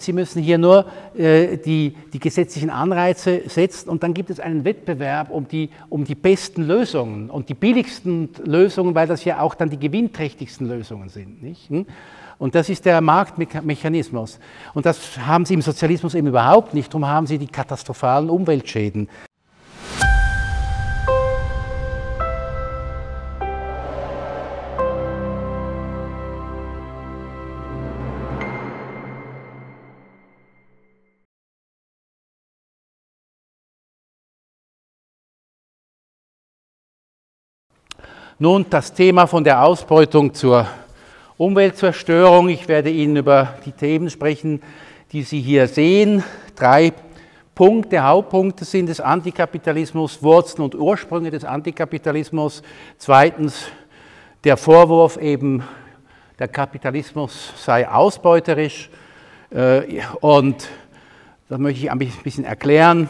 Sie müssen hier nur die gesetzlichen Anreize setzen und dann gibt es einen Wettbewerb um die besten Lösungen und die billigsten Lösungen, weil das ja auch dann die gewinnträchtigsten Lösungen sind. Nicht? Und das ist der Marktmechanismus. Und das haben Sie im Sozialismus eben überhaupt nicht, darum haben Sie die katastrophalen Umweltschäden. Nun das Thema von der Ausbeutung zur Umweltzerstörung. Ich werde Ihnen über die Themen sprechen, die Sie hier sehen. 3 Punkte, Hauptpunkte sind es: Antikapitalismus, Wurzeln und Ursprünge des Antikapitalismus. Zweitens der Vorwurf eben, der Kapitalismus sei ausbeuterisch. Und das möchte ich ein bisschen erklären,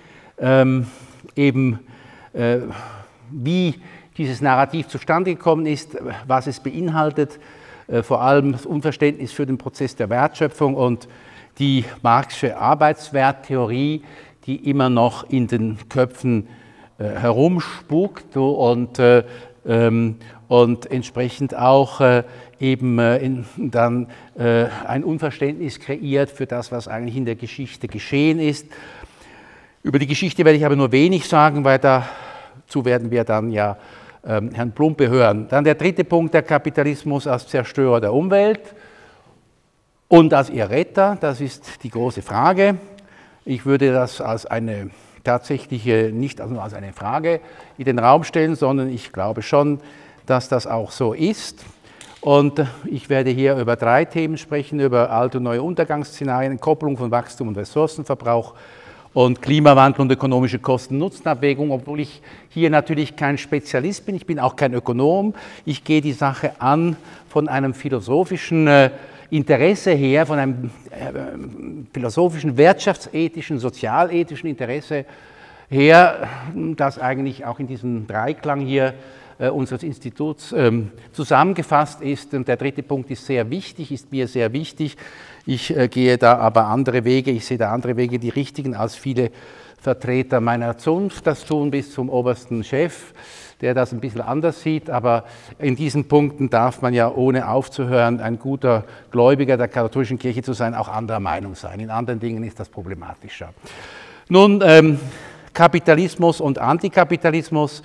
wie dieses Narrativ zustande gekommen ist, was es beinhaltet, vor allem das Unverständnis für den Prozess der Wertschöpfung und die Marxische Arbeitswerttheorie, die immer noch in den Köpfen herumspukt und entsprechend auch dann ein Unverständnis kreiert für das, was eigentlich in der Geschichte geschehen ist. Über die Geschichte werde ich aber nur wenig sagen, weil dazu werden wir dann ja Herrn Plumpe hören. Dann der 3. Punkt, der Kapitalismus als Zerstörer der Umwelt und als ihr Retter, das ist die große Frage. Ich würde das als eine tatsächliche, nicht nur als eine Frage in den Raum stellen, sondern ich glaube schon, dass das auch so ist. Und ich werde hier über 3 Themen sprechen, über alte und neue Untergangsszenarien, Kopplung von Wachstum und Ressourcenverbrauch und Klimawandel und ökonomische Kosten-Nutzen-Abwägung, obwohl ich hier natürlich kein Spezialist bin, ich bin auch kein Ökonom. Ich gehe die Sache an von einem philosophischen Interesse her, von einem philosophischen, wirtschaftsethischen, sozialethischen Interesse her, das eigentlich auch in diesem Dreiklang hier unseres Instituts zusammengefasst ist. Und der 3. Punkt ist sehr wichtig, ist mir sehr wichtig. Ich gehe da aber andere Wege, ich sehe da andere Wege, die richtigen, als viele Vertreter meiner Zunft das tun, bis zum obersten Chef, der das ein bisschen anders sieht. Aber in diesen Punkten darf man ja, ohne aufzuhören, ein guter Gläubiger der katholischen Kirche zu sein, auch anderer Meinung sein. In anderen Dingen ist das problematischer. Nun, Kapitalismus und Antikapitalismus.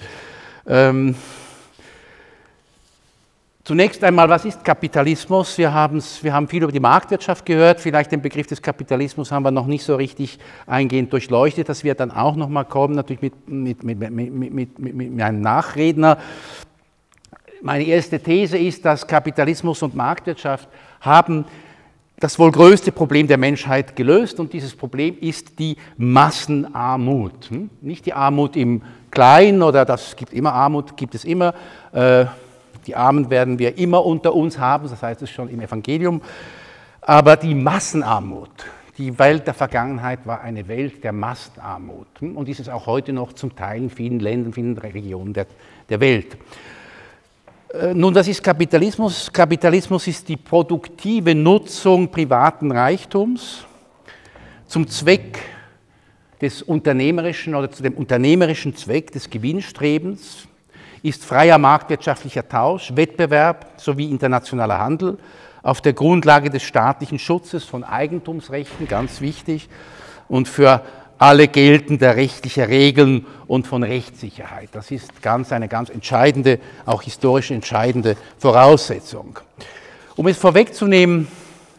Zunächst einmal, was ist Kapitalismus? Wir haben viel über die Marktwirtschaft gehört, vielleicht den Begriff des Kapitalismus haben wir noch nicht so richtig eingehend durchleuchtet, das wird dann auch noch mal kommen, natürlich mit einem Nachredner. Meine erste These ist, dass Kapitalismus und Marktwirtschaft haben das wohl größte Problem der Menschheit gelöst und dieses Problem ist die Massenarmut. Nicht die Armut im Kleinen oder das gibt immer Armut, gibt es immer. Die Armen werden wir immer unter uns haben, das heißt es schon im Evangelium. Aber die Massenarmut, die Welt der Vergangenheit war eine Welt der Massenarmut. Und ist es auch heute noch zum Teil in vielen Ländern, vielen Regionen der Welt. Nun, das ist Kapitalismus. Kapitalismus ist die produktive Nutzung privaten Reichtums zum Zweck des unternehmerischen oder zu dem unternehmerischen Zweck des Gewinnstrebens, ist freier marktwirtschaftlicher Tausch, Wettbewerb sowie internationaler Handel auf der Grundlage des staatlichen Schutzes von Eigentumsrechten, ganz wichtig, und für alle geltende rechtliche Regeln und von Rechtssicherheit. Das ist eine ganz entscheidende, auch historisch entscheidende Voraussetzung. Um es vorwegzunehmen,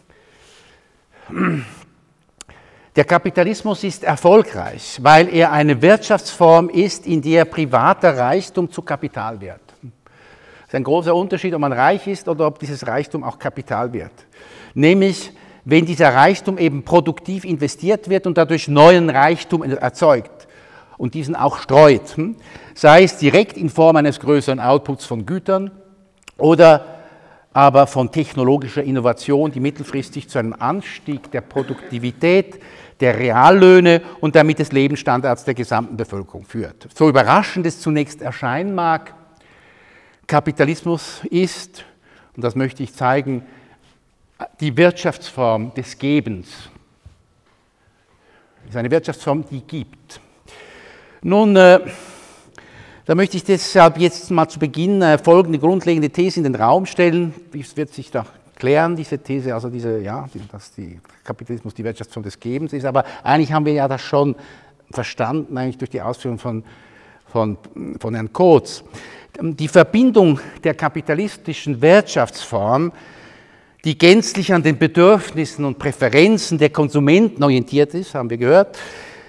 der Kapitalismus ist erfolgreich, weil er eine Wirtschaftsform ist, in der privater Reichtum zu Kapital wird. Das ist ein großer Unterschied, ob man reich ist oder ob dieses Reichtum auch Kapital wird. Nämlich, wenn dieser Reichtum eben produktiv investiert wird und dadurch neuen Reichtum erzeugt und diesen auch streut, sei es direkt in Form eines größeren Outputs von Gütern oder aber von technologischer Innovation, die mittelfristig zu einem Anstieg der Produktivität, der Reallöhne und damit des Lebensstandards der gesamten Bevölkerung führt. So überraschend es zunächst erscheinen mag, Kapitalismus ist, und das möchte ich zeigen, die Wirtschaftsform des Gebens, Es ist eine Wirtschaftsform, die gibt. Nun, da möchte ich deshalb jetzt mal zu Beginn folgende grundlegende These in den Raum stellen. Es wird sich da klären, diese These, also dass der Kapitalismus die Wirtschaftsform des Gebens ist, aber eigentlich haben wir ja das schon verstanden, eigentlich durch die Ausführungen von Herrn Coates. Die Verbindung der kapitalistischen Wirtschaftsform, die gänzlich an den Bedürfnissen und Präferenzen der Konsumenten orientiert ist, haben wir gehört,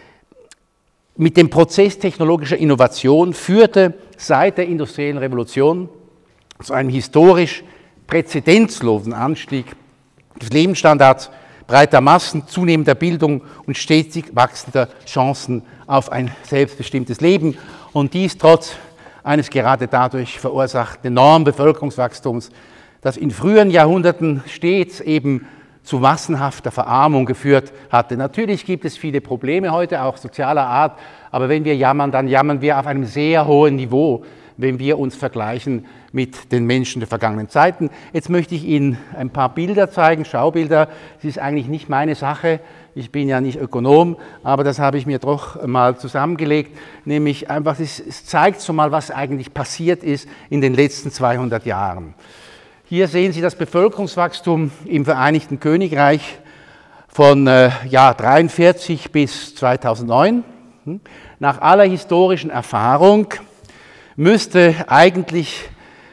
mit dem Prozess technologischer Innovation führte seit der industriellen Revolution zu einem historisch präzedenzlosen Anstieg des Lebensstandards, breiter Massen, zunehmender Bildung und stetig wachsender Chancen auf ein selbstbestimmtes Leben. Und dies trotz eines gerade dadurch verursachten enormen Bevölkerungswachstums, das in früheren Jahrhunderten stets eben zu massenhafter Verarmung geführt hatte. Natürlich gibt es viele Probleme heute, auch sozialer Art, aber wenn wir jammern, dann jammern wir auf einem sehr hohen Niveau, wenn wir uns vergleichen mit den Menschen der vergangenen Zeiten. Jetzt möchte ich Ihnen ein paar Bilder zeigen, Schaubilder. Das ist eigentlich nicht meine Sache, ich bin ja nicht Ökonom, aber das habe ich mir doch mal zusammengelegt, nämlich einfach, es zeigt so mal, was eigentlich passiert ist in den letzten 200 Jahren. Hier sehen Sie das Bevölkerungswachstum im Vereinigten Königreich von 1943 bis 2009. Nach aller historischen Erfahrung müsste eigentlich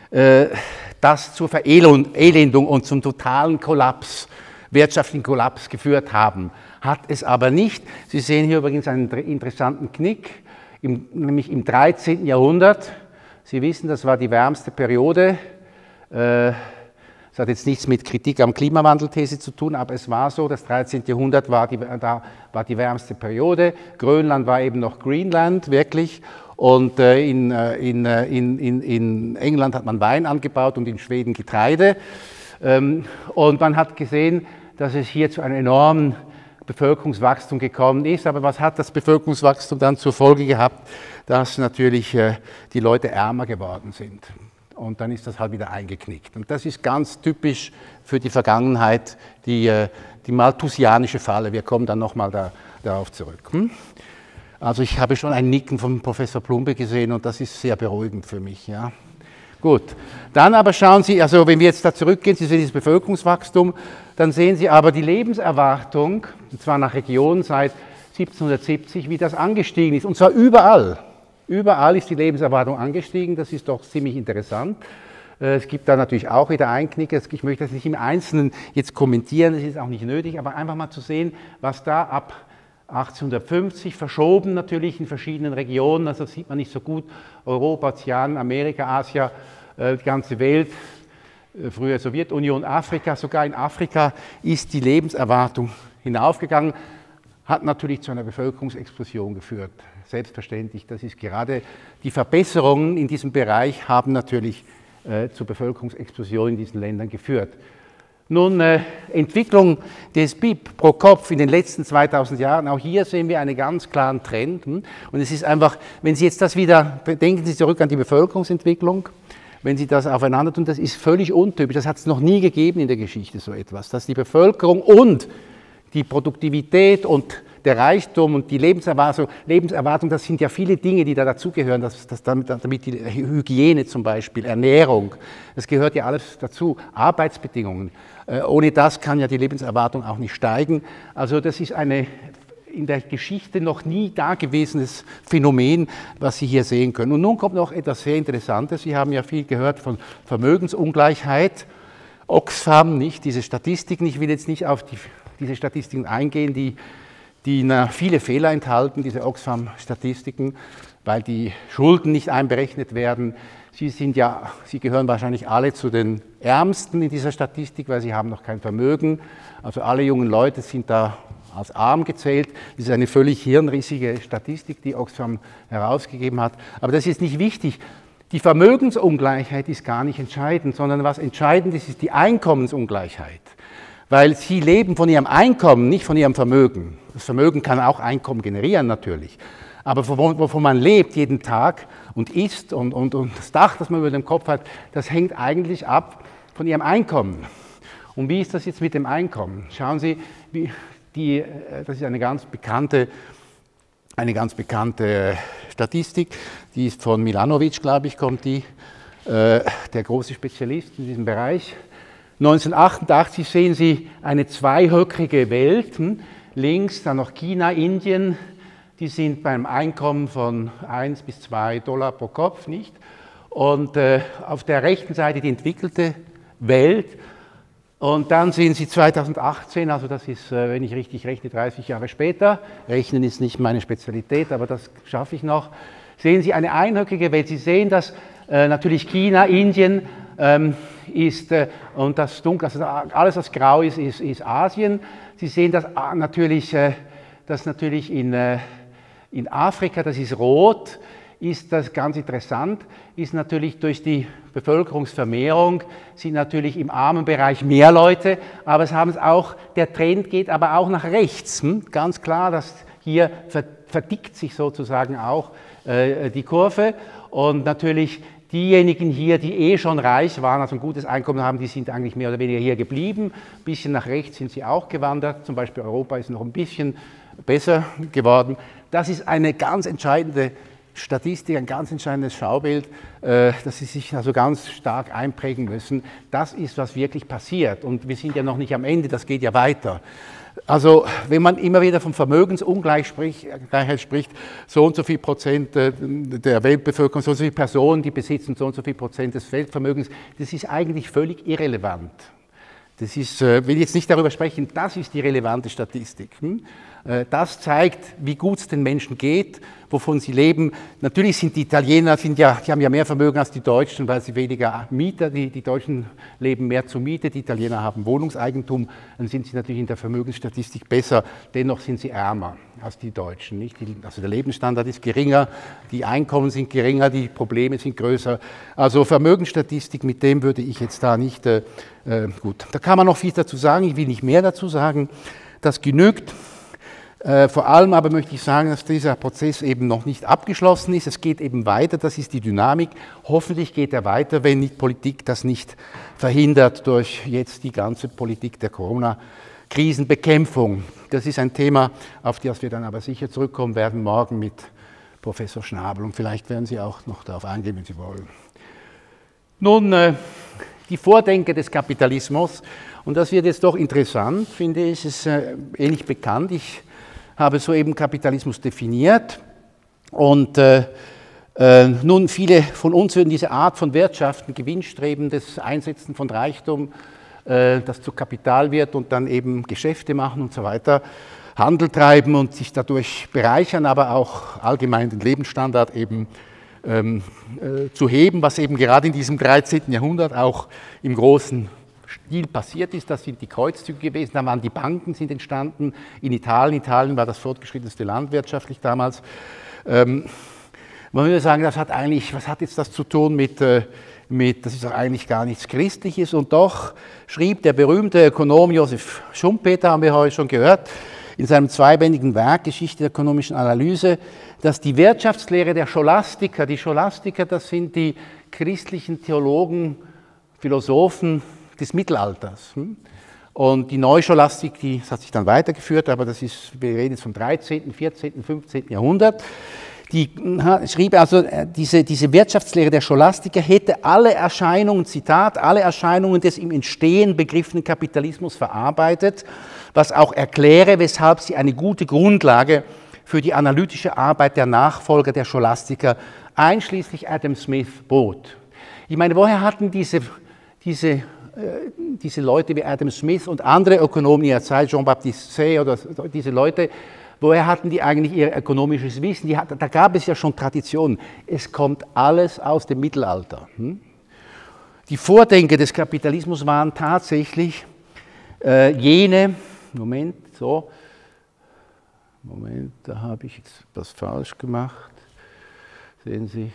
das zur Verelendung und zum totalen Kollaps, wirtschaftlichen Kollaps geführt haben. Hat es aber nicht. Sie sehen hier übrigens einen interessanten Knick, nämlich im 13. Jahrhundert. Sie wissen, das war die wärmste Periode. Das hat jetzt nichts mit Kritik am Klimawandelthese zu tun, aber es war so, das 13. Jahrhundert war die wärmste Periode. Grönland war eben noch Greenland, wirklich. Und in England hat man Wein angebaut und in Schweden Getreide. Und man hat gesehen, dass es hier zu einem enormen Bevölkerungswachstum gekommen ist. Aber was hat das Bevölkerungswachstum dann zur Folge gehabt? Dass natürlich die Leute ärmer geworden sind. Und dann ist das halt wieder eingeknickt. Und das ist ganz typisch für die Vergangenheit, die malthusianische Falle. Wir kommen dann nochmal darauf zurück. Also ich habe schon ein Nicken von Professor Plumbe gesehen und das ist sehr beruhigend für mich. Ja. Gut, dann aber schauen Sie, also wenn wir jetzt da zurückgehen, Sie sehen dieses Bevölkerungswachstum, dann sehen Sie aber die Lebenserwartung, und zwar nach Region seit 1770, wie das angestiegen ist, und zwar überall. Überall ist die Lebenserwartung angestiegen, das ist doch ziemlich interessant. Es gibt da natürlich auch wieder Einknicke, ich möchte das nicht im Einzelnen jetzt kommentieren, das ist auch nicht nötig, aber einfach mal zu sehen, was da ab 1850 verschoben natürlich in verschiedenen Regionen, also das sieht man nicht so gut, Europa, Ozean, Amerika, Asien, die ganze Welt, früher Sowjetunion, Afrika, sogar in Afrika ist die Lebenserwartung hinaufgegangen, hat natürlich zu einer Bevölkerungsexplosion geführt. Selbstverständlich, das ist gerade die Verbesserungen in diesem Bereich haben natürlich zur Bevölkerungsexplosion in diesen Ländern geführt. Nun, Entwicklung des BIP pro Kopf in den letzten 2000 Jahren, auch hier sehen wir einen ganz klaren Trend. Und es ist einfach, wenn Sie jetzt das wieder, denken Sie zurück an die Bevölkerungsentwicklung, wenn Sie das aufeinander tun, das ist völlig untypisch, das hat es noch nie gegeben in der Geschichte, so etwas, dass die Bevölkerung und die Produktivität und der Reichtum und die Lebenserwartung, das sind ja viele Dinge, die da dazugehören, damit die Hygiene zum Beispiel, Ernährung, das gehört ja alles dazu, Arbeitsbedingungen. Ohne das kann ja die Lebenserwartung auch nicht steigen. Also das ist eine in der Geschichte noch nie dagewesenes Phänomen, was Sie hier sehen können. Und nun kommt noch etwas sehr Interessantes. Sie haben ja viel gehört von Vermögensungleichheit, Oxfam, nicht diese Statistiken. Ich will jetzt nicht auf diese Statistiken eingehen, die viele Fehler enthalten, diese Oxfam-Statistiken, weil die Schulden nicht einberechnet werden. Sie gehören wahrscheinlich alle zu den Ärmsten in dieser Statistik, weil sie haben noch kein Vermögen. Also alle jungen Leute sind da als arm gezählt. Das ist eine völlig hirnrissige Statistik, die Oxfam herausgegeben hat. Aber das ist nicht wichtig. Die Vermögensungleichheit ist gar nicht entscheidend, sondern was entscheidend ist, ist die Einkommensungleichheit. Weil sie leben von ihrem Einkommen, nicht von ihrem Vermögen. Das Vermögen kann auch Einkommen generieren natürlich, aber wovon man lebt jeden Tag und isst und das Dach, das man über dem Kopf hat, das hängt eigentlich ab von ihrem Einkommen. Und wie ist das jetzt mit dem Einkommen? Schauen Sie, das ist eine ganz bekannte Statistik, die ist von Milanovic, glaube ich, kommt die, der große Spezialist in diesem Bereich. 1988 sehen Sie eine zweihöckrige Welt, links dann noch China, Indien, die sind beim Einkommen von 1 bis 2 Dollar pro Kopf, nicht? Und auf der rechten Seite die entwickelte Welt. Und dann sehen Sie 2018, also das ist, wenn ich richtig rechne, 30 Jahre später, Rechnen ist nicht meine Spezialität, aber das schaffe ich noch, sehen Sie eine einhöckige Welt. Sie sehen, dass natürlich China, Indien ist, und das Dunkel, also alles was grau ist, ist Asien. Sie sehen, dass natürlich in Afrika, das ist rot, ist das ganz interessant, ist natürlich durch die Bevölkerungsvermehrung, sind natürlich im armen Bereich mehr Leute, aber es haben es auch, der Trend geht aber auch nach rechts. Ganz klar, dass hier verdickt sich sozusagen auch die Kurve und natürlich diejenigen hier, die eh schon reich waren, also ein gutes Einkommen haben, die sind eigentlich mehr oder weniger hier geblieben. Ein bisschen nach rechts sind sie auch gewandert, zum Beispiel Europa ist noch ein bisschen besser geworden. Das ist eine ganz entscheidende Statistik, ein ganz entscheidendes Schaubild, dass Sie sich also ganz stark einprägen müssen. Das ist, was wirklich passiert. Und wir sind ja noch nicht am Ende, das geht ja weiter. Also wenn man immer wieder von Vermögensungleichheit spricht, so und so viel Prozent der Weltbevölkerung, so und so viele Personen, die besitzen so und so viel Prozent des Weltvermögens, das ist eigentlich völlig irrelevant. Das ist, will ich jetzt nicht darüber sprechen, das ist die relevante Statistik. Das zeigt, wie gut es den Menschen geht, wovon sie leben. Natürlich sind die Italiener, die haben ja mehr Vermögen als die Deutschen, weil sie weniger Mieter, die Deutschen leben mehr zur Miete, die Italiener haben Wohnungseigentum, dann sind sie natürlich in der Vermögensstatistik besser, dennoch sind sie ärmer als die Deutschen. Nicht? Also der Lebensstandard ist geringer, die Einkommen sind geringer, die Probleme sind größer. Also Vermögensstatistik, mit dem würde ich jetzt da nicht, gut, da kann man noch viel dazu sagen, ich will nicht mehr dazu sagen, das genügt. Vor allem aber möchte ich sagen, dass dieser Prozess eben noch nicht abgeschlossen ist. Es geht eben weiter, das ist die Dynamik. Hoffentlich geht er weiter, wenn die Politik das nicht verhindert durch jetzt die ganze Politik der Corona-Krisenbekämpfung. Das ist ein Thema, auf das wir dann aber sicher zurückkommen werden, morgen mit Professor Schnabel. Und vielleicht werden Sie auch noch darauf eingehen, wenn Sie wollen. Nun, die Vordenker des Kapitalismus. Und das wird jetzt doch interessant, finde ich. Es ist ähnlich bekannt. Ich habe soeben Kapitalismus definiert und nun viele von uns würden diese Art von Wirtschaften, gewinnstrebendes Einsetzen von Reichtum, das zu Kapital wird und dann eben Geschäfte machen und so weiter, Handel treiben und sich dadurch bereichern, aber auch allgemein den Lebensstandard eben zu heben, was eben gerade in diesem 13. Jahrhundert auch im großen Stil passiert ist. Das sind die Kreuzzüge gewesen, da waren die Banken sind entstanden in Italien. Italien war das fortgeschrittenste Land wirtschaftlich damals. Man würde sagen, was hat jetzt das zu tun mit das ist doch eigentlich gar nichts Christliches und doch schrieb der berühmte Ökonom Josef Schumpeter, haben wir heute schon gehört, in seinem zweibändigen Werk Geschichte der ökonomischen Analyse, dass die Wirtschaftslehre der Scholastiker, die Scholastiker, das sind die christlichen Theologen, Philosophen des Mittelalters. Und die Neuscholastik, das hat sich dann weitergeführt, aber wir reden jetzt vom 13., 14., 15. Jahrhundert. Die schrieb also, diese Wirtschaftslehre der Scholastiker hätte alle Erscheinungen, Zitat, alle Erscheinungen des im Entstehen begriffenen Kapitalismus verarbeitet, was auch erkläre, weshalb sie eine gute Grundlage für die analytische Arbeit der Nachfolger der Scholastiker, einschließlich Adam Smith, bot. Ich meine, woher hatten diese Leute wie Adam Smith und andere Ökonomen ihrer Zeit, Jean-Baptiste Say oder diese Leute, woher hatten die eigentlich ihr ökonomisches Wissen? Da gab es ja schon Traditionen. Es kommt alles aus dem Mittelalter. Die Vordenker des Kapitalismus waren tatsächlich jene, Moment, da habe ich jetzt was falsch gemacht. Sehen Sie,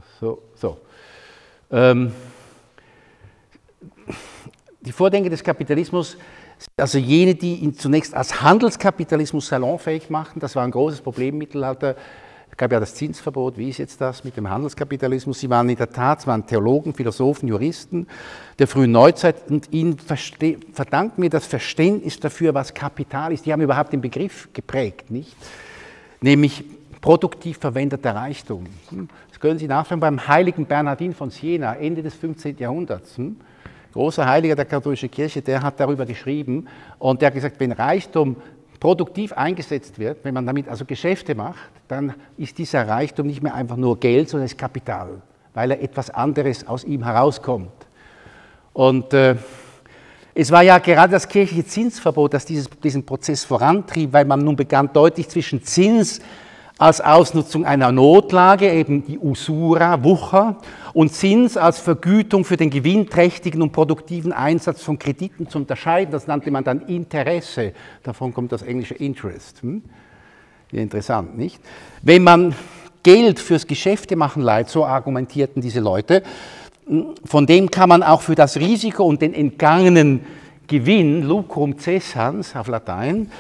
die Vordenker des Kapitalismus sind also jene, die ihn zunächst als Handelskapitalismus salonfähig machten. Das war ein großes Problem im Mittelalter. gab ja das Zinsverbot, wie ist jetzt das mit dem Handelskapitalismus? Sie waren in der Tat, es waren Theologen, Philosophen, Juristen der frühen Neuzeit und ihnen verdanken wir das Verständnis dafür, was Kapital ist. Die haben überhaupt den Begriff geprägt, nicht? Nämlich produktiv verwendeter Reichtum. Das können Sie nachschauen beim heiligen Bernhardin von Siena, Ende des 15. Jahrhunderts. Großer Heiliger der katholischen Kirche, der hat darüber geschrieben und der hat gesagt, wenn Reichtum produktiv eingesetzt wird, wenn man damit also Geschäfte macht, dann ist dieser Reichtum nicht mehr einfach nur Geld, sondern es ist Kapital, weil er etwas anderes aus ihm herauskommt. Und es war ja gerade das kirchliche Zinsverbot, das diesen Prozess vorantrieb, weil man nun begann deutlich zwischen Zins als Ausnutzung einer Notlage, eben die Usura, Wucher, und Zins als Vergütung für den gewinnträchtigen und produktiven Einsatz von Krediten zu unterscheiden. Das nannte man dann Interesse. Davon kommt das englische Interest. Interessant, nicht? Wenn man Geld fürs Geschäftemachen leiht, so argumentierten diese Leute, von dem kann man auch für das Risiko und den entgangenen Gewinn, lucrum cessans auf Latein,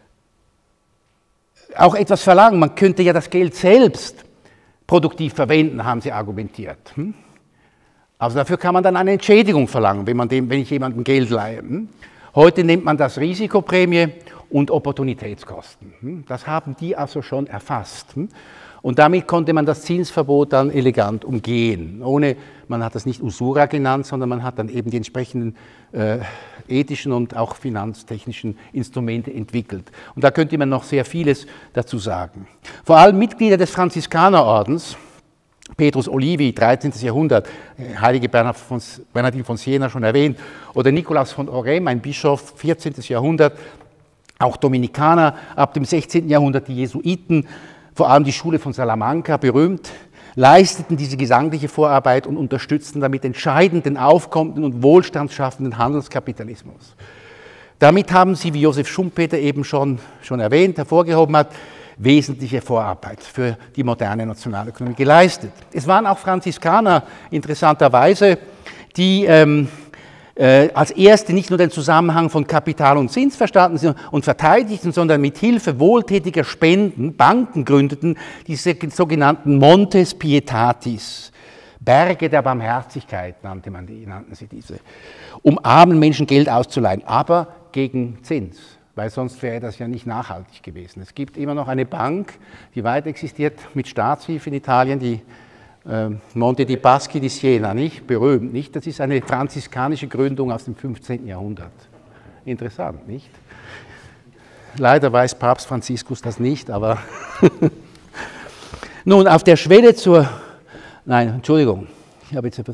auch etwas verlangen. Man könnte ja das Geld selbst produktiv verwenden, haben sie argumentiert. Also dafür kann man dann eine Entschädigung verlangen, wenn ich jemandem Geld leihe. Heute nennt man das Risikoprämie und Opportunitätskosten. Das haben die also schon erfasst. Und damit konnte man das Zinsverbot dann elegant umgehen. Man hat das nicht Usura genannt, sondern man hat dann eben die entsprechenden ethischen und auch finanztechnischen Instrumente entwickelt. Und da könnte man noch sehr vieles dazu sagen. Vor allem Mitglieder des Franziskanerordens, Petrus Olivi, 13. Jahrhundert, heilige Bernhardin von Siena schon erwähnt, oder Nikolaus von Orem, ein Bischof, 14. Jahrhundert, auch Dominikaner ab dem 16. Jahrhundert, die Jesuiten, vor allem die Schule von Salamanca, berühmt, leisteten diese gesangliche Vorarbeit und unterstützten damit entscheidend den aufkommenden und wohlstandsschaffenden Handelskapitalismus. Damit haben sie, wie Josef Schumpeter eben schon erwähnt, hervorgehoben hat, wesentliche Vorarbeit für die moderne Nationalökonomie geleistet. Es waren auch Franziskaner, interessanterweise, die als erste nicht nur den Zusammenhang von Kapital und Zins verstanden und verteidigten, sondern mit Hilfe wohltätiger Spenden Banken gründeten, diese sogenannten Montes Pietatis, Berge der Barmherzigkeit nannten sie diese, um armen Menschen Geld auszuleihen, aber gegen Zins, weil sonst wäre das ja nicht nachhaltig gewesen. Es gibt immer noch eine Bank, die weiter existiert mit Staatshilfe in Italien, die Monte dei Paschi di Siena, nicht? Berühmt, nicht? Das ist eine franziskanische Gründung aus dem 15. Jahrhundert. Interessant, nicht? Leider weiß Papst Franziskus das nicht, aber nun, auf der Schwelle zur, nein, Entschuldigung, ich habe jetzt etwas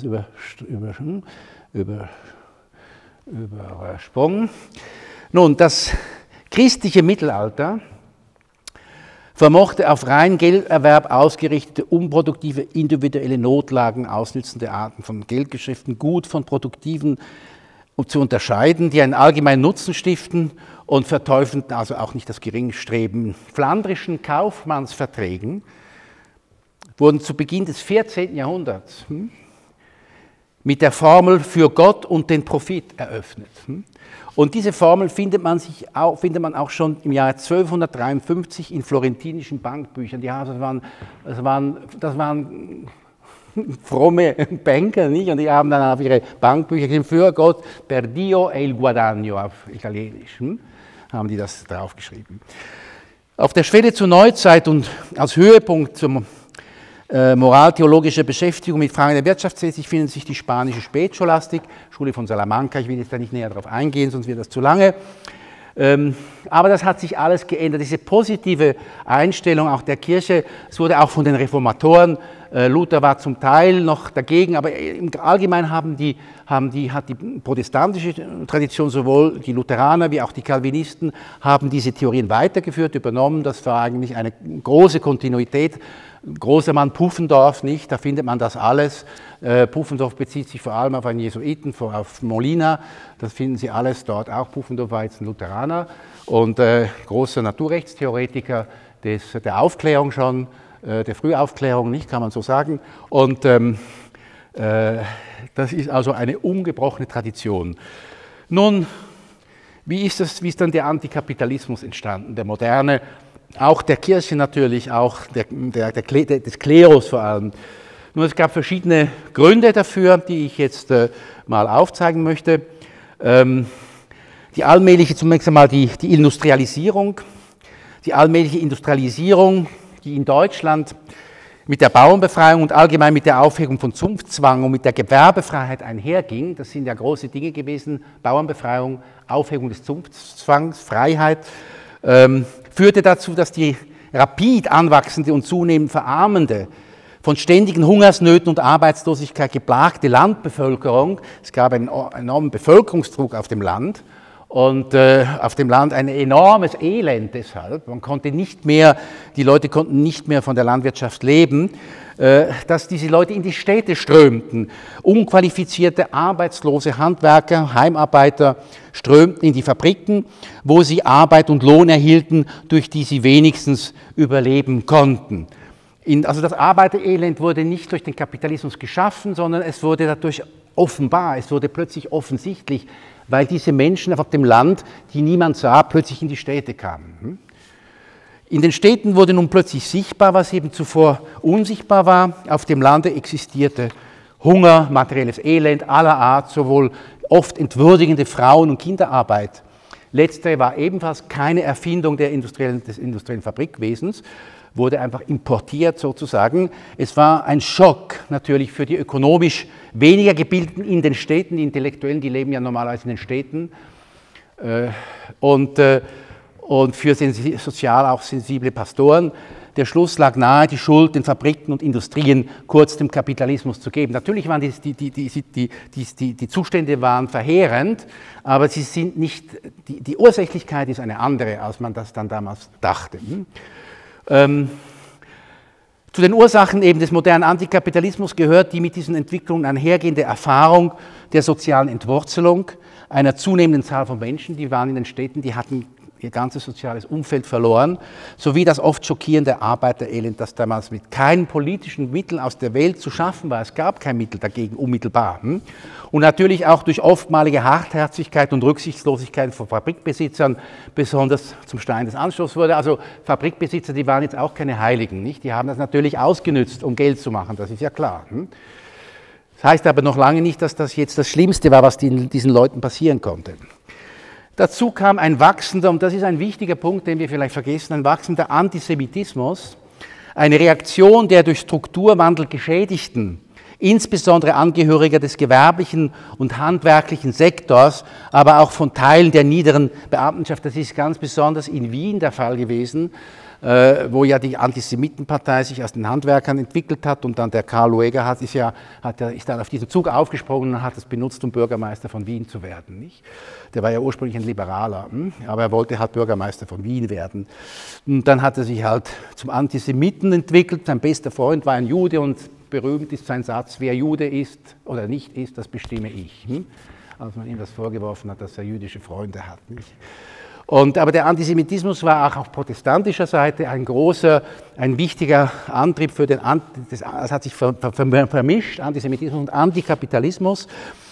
übersprungen. Nun, das christliche Mittelalter vermochte auf rein Gelderwerb ausgerichtete, unproduktive, individuelle Notlagen ausnützende Arten von Geldgeschäften gut von produktiven zu unterscheiden, die einen allgemeinen Nutzen stiften und verteufelten also auch nicht das Geringstreben. Flandrischen Kaufmannsverträgen wurden zu Beginn des 14. Jahrhunderts mit der Formel für Gott und den Profit eröffnet. Und diese Formel findet man auch schon im Jahr 1253 in florentinischen Bankbüchern. Das waren fromme Banker, nicht? Und die haben dann auf ihre Bankbücher geschrieben, für Gott, per Dio e il guadagno auf Italienisch, haben die das draufgeschrieben. Auf der Schwelle zur Neuzeit und als Höhepunkt zum moraltheologische Beschäftigung mit Fragen der Wirtschaftsethik findet sich die spanische Spätscholastik, Schule von Salamanca, ich will jetzt da nicht näher darauf eingehen, sonst wird das zu lange. Aber das hat sich alles geändert, diese positive Einstellung auch der Kirche, es wurde auch von den Reformatoren, Luther war zum Teil noch dagegen, aber im Allgemeinen hat die protestantische Tradition, sowohl die Lutheraner wie auch die Calvinisten, haben diese Theorien weitergeführt, übernommen, das war eigentlich eine große Kontinuität. Großer Mann Pufendorf, nicht, da findet man das alles. Pufendorf bezieht sich vor allem auf einen Jesuiten, auf Molina, das finden Sie alles dort auch. Pufendorf war jetzt ein Lutheraner und großer Naturrechtstheoretiker der Aufklärung schon, der Frühaufklärung, nicht, kann man so sagen. Und das ist also eine ungebrochene Tradition. Nun, wie ist dann der Antikapitalismus entstanden, der moderne? auch der Kirche natürlich, auch des Klerus vor allem. Nur es gab verschiedene Gründe dafür, die ich jetzt mal aufzeigen möchte. Die allmähliche, zunächst einmal die Industrialisierung. Die allmähliche Industrialisierung, die in Deutschland mit der Bauernbefreiung und allgemein mit der Aufhebung von Zunftzwang und mit der Gewerbefreiheit einherging. Das sind ja große Dinge gewesen, Bauernbefreiung, Aufhebung des Zunftzwangs, Freiheit, führte dazu, dass die rapid anwachsende und zunehmend verarmende, von ständigen Hungersnöten und Arbeitslosigkeit geplagte Landbevölkerung, es gab einen enormen Bevölkerungsdruck auf dem Land, und auf dem Land ein enormes Elend deshalb. Die Leute konnten nicht mehr von der Landwirtschaft leben, dass diese Leute in die Städte strömten. Unqualifizierte, arbeitslose Handwerker, Heimarbeiter strömten in die Fabriken, wo sie Arbeit und Lohn erhielten, durch die sie wenigstens überleben konnten. Also das Arbeiterelend wurde nicht durch den Kapitalismus geschaffen, sondern es wurde dadurch offenbar, es wurde plötzlich offensichtlich, weil diese Menschen auf dem Land, die niemand sah, plötzlich in die Städte kamen. In den Städten wurde nun plötzlich sichtbar, was eben zuvor unsichtbar war. Auf dem Lande existierte Hunger, materielles Elend aller Art, sowohl oft entwürdigende Frauen- und Kinderarbeit. Letztere war ebenfalls keine Erfindung des industriellen Fabrikwesens, wurde einfach importiert sozusagen. Es war ein Schock natürlich für die ökonomisch weniger Gebildeten in den Städten, die Intellektuellen, die leben ja normalerweise in den Städten, und für sozial auch sensible Pastoren. Der Schluss lag nahe, die Schuld den Fabriken und Industrien kurz dem Kapitalismus zu geben. Natürlich waren die Zustände waren verheerend, aber sie sind nicht, die Ursächlichkeit ist eine andere, als man das dann damals dachte. Zu den Ursachen eben des modernen Antikapitalismus gehört die mit diesen Entwicklungen einhergehende Erfahrung der sozialen Entwurzelung einer zunehmenden Zahl von Menschen, die waren in den Städten, die hatten ihr ganzes soziales Umfeld verloren, sowie das oft schockierende Arbeiterelend, das damals mit keinen politischen Mitteln aus der Welt zu schaffen war. Es gab kein Mittel dagegen unmittelbar. Und natürlich auch durch oftmalige Hartherzigkeit und Rücksichtslosigkeit von Fabrikbesitzern besonders zum Stein des Anstoßes wurde. Also Fabrikbesitzer, die waren jetzt auch keine Heiligen, nicht? Die haben das natürlich ausgenützt, um Geld zu machen, das ist ja klar. Das heißt aber noch lange nicht, dass das jetzt das Schlimmste war, was diesen Leuten passieren konnte. Dazu kam ein wachsender, und das ist ein wichtiger Punkt, den wir vielleicht vergessen, ein wachsender Antisemitismus, eine Reaktion der durch Strukturwandel Geschädigten, insbesondere Angehöriger des gewerblichen und handwerklichen Sektors, aber auch von Teilen der niederen Beamtenschaft. Das ist ganz besonders in Wien der Fall gewesen, wo ja die Antisemitenpartei sich aus den Handwerkern entwickelt hat, und dann der Karl Lueger ist dann auf diesen Zug aufgesprungen und hat es benutzt, um Bürgermeister von Wien zu werden. Nicht? Der war ja ursprünglich ein Liberaler, aber er wollte halt Bürgermeister von Wien werden. Und dann hat er sich halt zum Antisemiten entwickelt. Sein bester Freund war ein Jude, und berühmt ist sein Satz: Wer Jude ist oder nicht ist, das bestimme ich. Als man ihm das vorgeworfen hat, dass er jüdische Freunde hat. Nicht? Aber der Antisemitismus war auch auf protestantischer Seite ein wichtiger Antrieb für es hat sich vermischt, Antisemitismus und Antikapitalismus.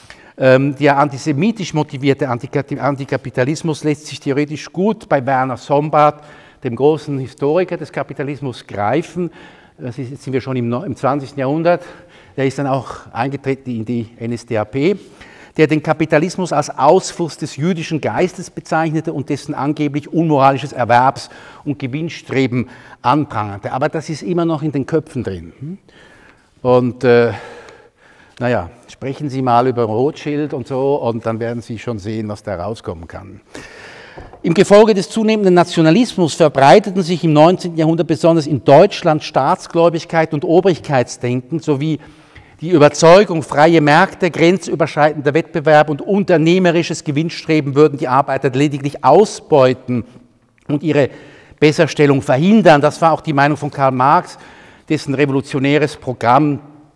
Der antisemitisch motivierte Antikapitalismus lässt sich theoretisch gut bei Werner Sombart, dem großen Historiker des Kapitalismus, greifen. Jetzt sind wir schon im 20. Jahrhundert. Der ist dann auch eingetreten in die NSDAP, der den Kapitalismus als Ausfluss des jüdischen Geistes bezeichnete und dessen angeblich unmoralisches Erwerbs- und Gewinnstreben anprangerte. Aber das ist immer noch in den Köpfen drin. Und sprechen Sie mal über Rothschild und so, und dann werden Sie schon sehen, was da rauskommen kann. Im Gefolge des zunehmenden Nationalismus verbreiteten sich im 19. Jahrhundert besonders in Deutschland Staatsgläubigkeit und Obrigkeitsdenken sowie die Überzeugung, freie Märkte, grenzüberschreitender Wettbewerb und unternehmerisches Gewinnstreben würden die Arbeiter lediglich ausbeuten und ihre Besserstellung verhindern. Das war auch die Meinung von Karl Marx, dessen revolutionäres Programm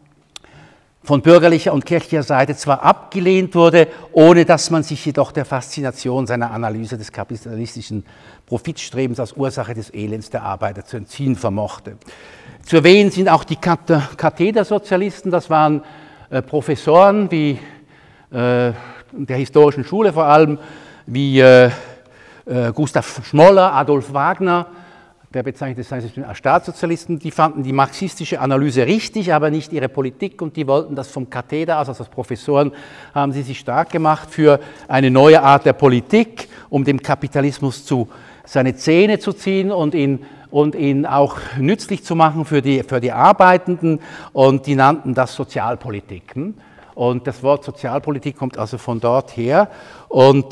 von bürgerlicher und kirchlicher Seite zwar abgelehnt wurde, ohne dass man sich jedoch der Faszination seiner Analyse des kapitalistischen Profitstrebens als Ursache des Elends der Arbeiter zu entziehen vermochte. Zu erwähnen sind auch die Kathedersozialisten, das waren Professoren wie der historischen Schule vor allem, wie Gustav Schmoller, Adolf Wagner, der bezeichnete sich als Staatssozialisten, die fanden die marxistische Analyse richtig, aber nicht ihre Politik, und die wollten das vom Katheder aus, also als Professoren, haben sie sich stark gemacht für eine neue Art der Politik, um dem Kapitalismus seine Zähne zu ziehen und ihn auch nützlich zu machen für die Arbeitenden, und die nannten das Sozialpolitik. Und das Wort Sozialpolitik kommt also von dort her, und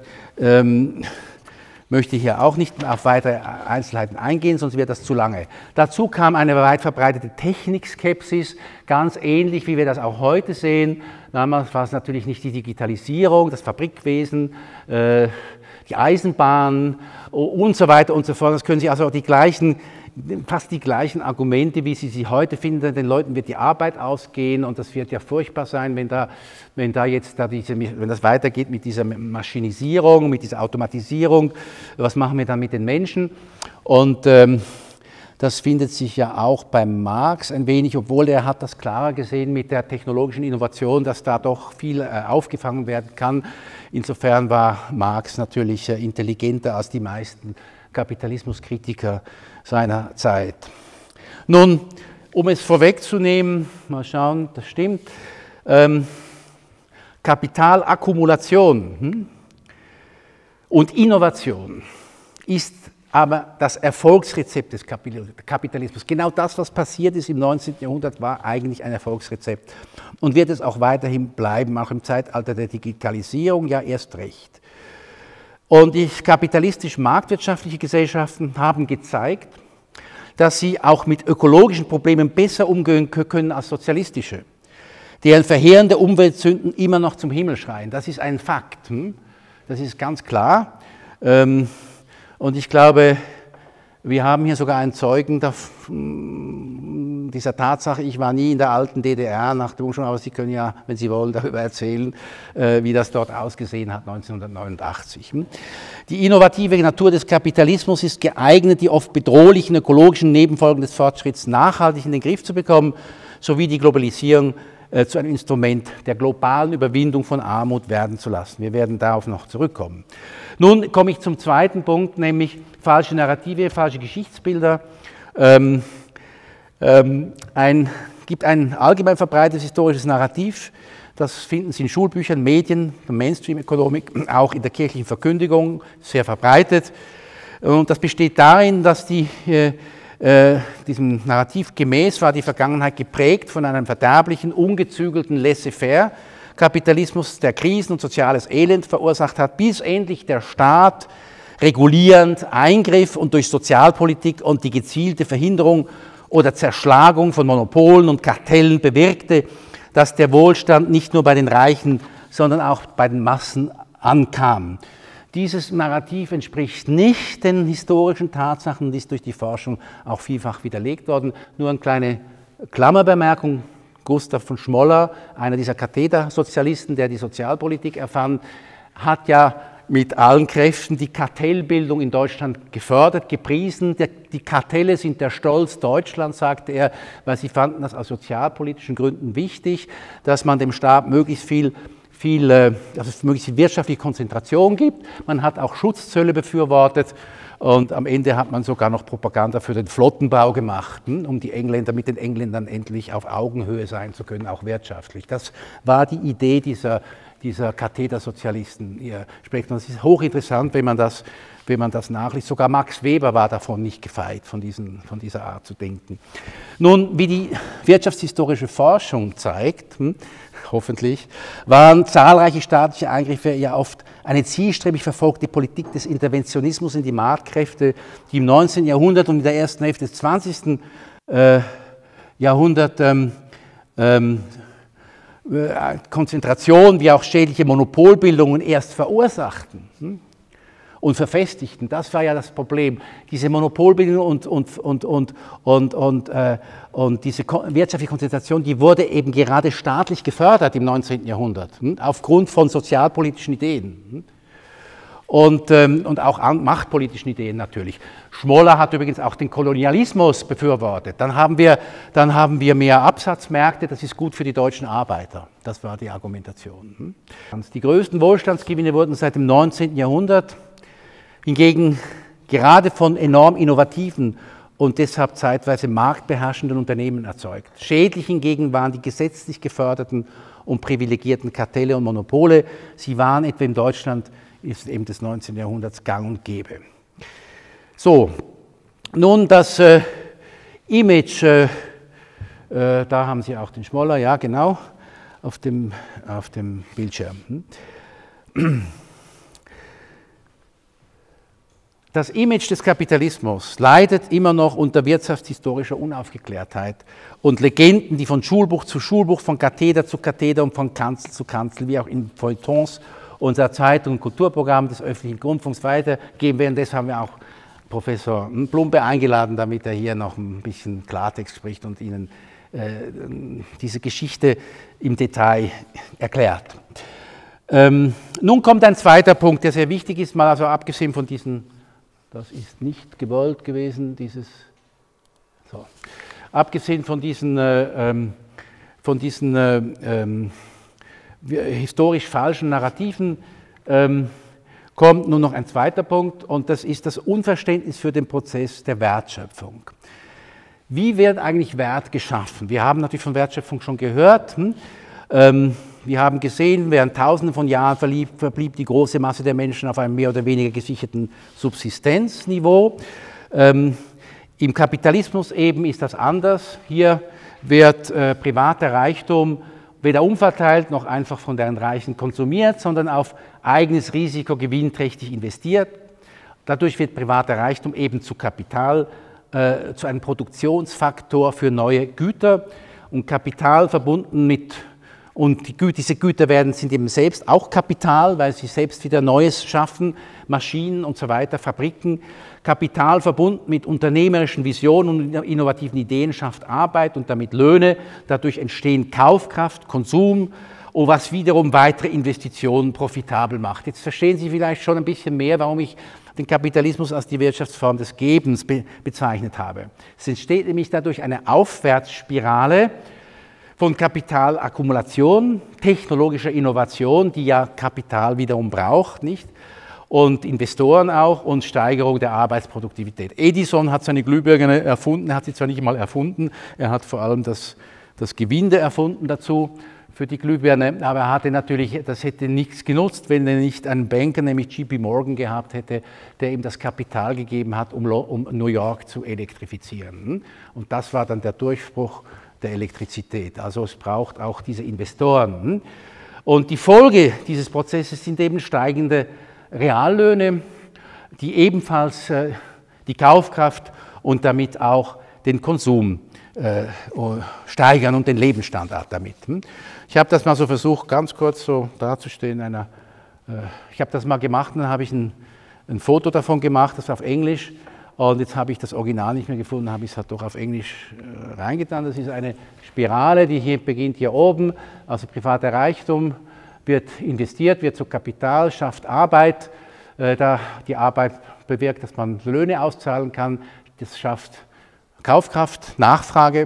möchte hier auch nicht auf weitere Einzelheiten eingehen, sonst wird das zu lange. Dazu kam eine weit verbreitete Technikskepsis, ganz ähnlich wie wir das auch heute sehen. Damals war es natürlich nicht die Digitalisierung, das Fabrikwesen, die Eisenbahn und so weiter und so fort. Das können Sie also fast die gleichen Argumente, wie Sie sie heute finden. Den Leuten wird die Arbeit ausgehen, und das wird ja furchtbar sein, wenn das weitergeht mit dieser Maschinisierung, mit dieser Automatisierung. Was machen wir dann mit den Menschen? Und das findet sich ja auch bei Marx ein wenig, obwohl er hat das klarer gesehen mit der technologischen Innovation, dass da doch viel aufgefangen werden kann. Insofern war Marx natürlich intelligenter als die meisten Kapitalismuskritiker seiner Zeit. Nun, um es vorwegzunehmen, mal schauen, das stimmt, Kapitalakkumulation und Innovation ist aber das Erfolgsrezept des Kapitalismus. Genau das, was passiert ist im 19. Jahrhundert, war eigentlich ein Erfolgsrezept und wird es auch weiterhin bleiben, auch im Zeitalter der Digitalisierung, ja erst recht. Und die kapitalistisch-marktwirtschaftliche Gesellschaften haben gezeigt, dass sie auch mit ökologischen Problemen besser umgehen können als sozialistische, deren verheerende Umweltsünden immer noch zum Himmel schreien. Das ist ein Fakt, das ist ganz klar. Und ich glaube, wir haben hier sogar einen Zeugen dieser Tatsache. Ich war nie in der alten DDR nach der Umschulung, aber Sie können ja, wenn Sie wollen, darüber erzählen, wie das dort ausgesehen hat 1989. Die innovative Natur des Kapitalismus ist geeignet, die oft bedrohlichen ökologischen Nebenfolgen des Fortschritts nachhaltig in den Griff zu bekommen, sowie die Globalisierung zu einem Instrument der globalen Überwindung von Armut werden zu lassen. Wir werden darauf noch zurückkommen. Nun komme ich zum zweiten Punkt, nämlich falsche Narrative, falsche Geschichtsbilder. Gibt ein allgemein verbreitetes historisches Narrativ, das finden Sie in Schulbüchern, Medien, der Mainstream-Ökonomik, auch in der kirchlichen Verkündigung, sehr verbreitet. Und das besteht darin, dass diesem Narrativ gemäß war die Vergangenheit geprägt von einem verderblichen, ungezügelten Laissez-faire-Kapitalismus, der Krisen und soziales Elend verursacht hat, bis endlich der Staat regulierend eingriff und durch Sozialpolitik und die gezielte Verhinderung oder Zerschlagung von Monopolen und Kartellen bewirkte, dass der Wohlstand nicht nur bei den Reichen, sondern auch bei den Massen ankam. Dieses Narrativ entspricht nicht den historischen Tatsachen und ist durch die Forschung auch vielfach widerlegt worden. Nur eine kleine Klammerbemerkung: Gustav von Schmoller, einer dieser Katheder-Sozialisten, der die Sozialpolitik erfand, hat ja mit allen Kräften die Kartellbildung in Deutschland gefördert, gepriesen. Die Kartelle sind der Stolz Deutschlands, sagte er, weil sie fanden das aus sozialpolitischen Gründen wichtig, dass man dem Staat möglichst viel wirtschaftliche Konzentration gibt. Man hat auch Schutzzölle befürwortet und am Ende hat man sogar noch Propaganda für den Flottenbau gemacht, um mit den Engländern endlich auf Augenhöhe sein zu können, auch wirtschaftlich. Das war die Idee dieser Katheder-Sozialisten. Das ist hochinteressant, wenn man das nachliest. Sogar Max Weber war davon nicht gefeit, von dieser Art zu denken. Nun, wie die wirtschaftshistorische Forschung zeigt, hoffentlich, waren zahlreiche staatliche Eingriffe ja oft eine zielstrebig verfolgte Politik des Interventionismus in die Marktkräfte, die im 19. Jahrhundert und in der ersten Hälfte des 20. Jahrhunderts Konzentration wie auch schädliche Monopolbildungen erst verursachten und verfestigten. Das war ja das Problem. Diese Monopolbildung und diese wirtschaftliche Konzentration, die wurde eben gerade staatlich gefördert im 19. Jahrhundert, aufgrund von sozialpolitischen Ideen und auch machtpolitischen Ideen natürlich. Schmoller hat übrigens auch den Kolonialismus befürwortet. Dann haben wir mehr Absatzmärkte, das ist gut für die deutschen Arbeiter. Das war die Argumentation. Die größten Wohlstandsgewinne wurden seit dem 19. Jahrhundert hingegen gerade von enorm innovativen und deshalb zeitweise marktbeherrschenden Unternehmen erzeugt. Schädlich hingegen waren die gesetzlich geförderten und privilegierten Kartelle und Monopole. Sie waren etwa in Deutschland eben des 19. Jahrhunderts gang und gäbe. So, nun das Image, da haben Sie auch den Schmoller, ja genau, auf dem Bildschirm. Das Image des Kapitalismus leidet immer noch unter wirtschaftshistorischer Unaufgeklärtheit und Legenden, die von Schulbuch zu Schulbuch, von Katheder zu Katheder und von Kanzel zu Kanzel, wie auch in Feuilletons unserer Zeitung und Kulturprogramm des öffentlichen Rundfunks weitergeben werden. Deshalb haben wir auch Professor Plumpe eingeladen, damit er hier noch ein bisschen Klartext spricht und Ihnen diese Geschichte im Detail erklärt. Nun kommt ein zweiter Punkt, der sehr wichtig ist, mal also abgesehen von diesen, das ist nicht gewollt gewesen, so, abgesehen von diesen historisch falschen Narrativen, kommt nun noch ein zweiter Punkt, und das ist das Unverständnis für den Prozess der Wertschöpfung. Wie wird eigentlich Wert geschaffen? Wir haben natürlich von Wertschöpfung schon gehört. Wir haben gesehen, während Tausenden von Jahren verblieb die große Masse der Menschen auf einem mehr oder weniger gesicherten Subsistenzniveau. Im Kapitalismus eben ist das anders. Hier wird privater Reichtum weder umverteilt noch einfach von deren Reichen konsumiert, sondern auf eigenes Risiko gewinnträchtig investiert. Dadurch wird privater Reichtum eben zu Kapital, zu einem Produktionsfaktor für neue Güter, und Kapital verbunden mit, und diese Güter sind eben selbst auch Kapital, weil sie selbst wieder Neues schaffen, Maschinen und so weiter, Fabriken. Kapital verbunden mit unternehmerischen Visionen und innovativen Ideen schafft Arbeit und damit Löhne. Dadurch entstehen Kaufkraft, Konsum, und was wiederum weitere Investitionen profitabel macht. Jetzt verstehen Sie vielleicht schon ein bisschen mehr, warum ich den Kapitalismus als die Wirtschaftsform des Gebens bezeichnet habe. Es entsteht nämlich dadurch eine Aufwärtsspirale von Kapitalakkumulation, technologischer Innovation, die ja Kapital wiederum braucht, nicht? Und Investoren auch, und Steigerung der Arbeitsproduktivität. Edison hat seine Glühbirne erfunden, er hat sie zwar nicht mal erfunden, er hat vor allem das Gewinde erfunden dazu für die Glühbirne, aber er hatte natürlich, das hätte nichts genutzt, wenn er nicht einen Banker, nämlich JP Morgan, gehabt hätte, der ihm das Kapital gegeben hat, um New York zu elektrifizieren. Und das war dann der Durchbruch der Elektrizität. Also es braucht auch diese Investoren. Und die Folge dieses Prozesses sind eben steigende Reallöhne, die ebenfalls die Kaufkraft und damit auch den Konsum steigern und den Lebensstandard damit. Ich habe das mal so versucht, ganz kurz so darzustellen. Ich habe das mal gemacht, und dann habe ich ein Foto davon gemacht, das auf Englisch, und jetzt habe ich das Original nicht mehr gefunden, habe ich es halt doch auf Englisch reingetan. Das ist eine Spirale, die hier beginnt hier oben, also privater Reichtum wird investiert, wird zu Kapital, schafft Arbeit, die Arbeit bewirkt, dass man Löhne auszahlen kann, das schafft Kaufkraft, Nachfrage,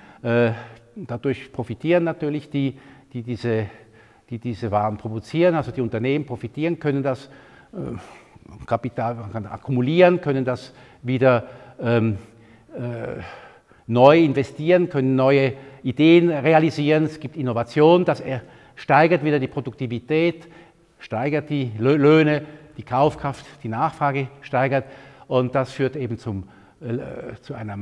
dadurch profitieren natürlich die diese Waren produzieren, also die Unternehmen profitieren, können das Kapital akkumulieren, können das wieder neu investieren, können neue Ideen realisieren, es gibt Innovation, das steigert wieder die Produktivität, steigert die Löhne, die Kaufkraft, die Nachfrage steigert, und das führt eben zu einem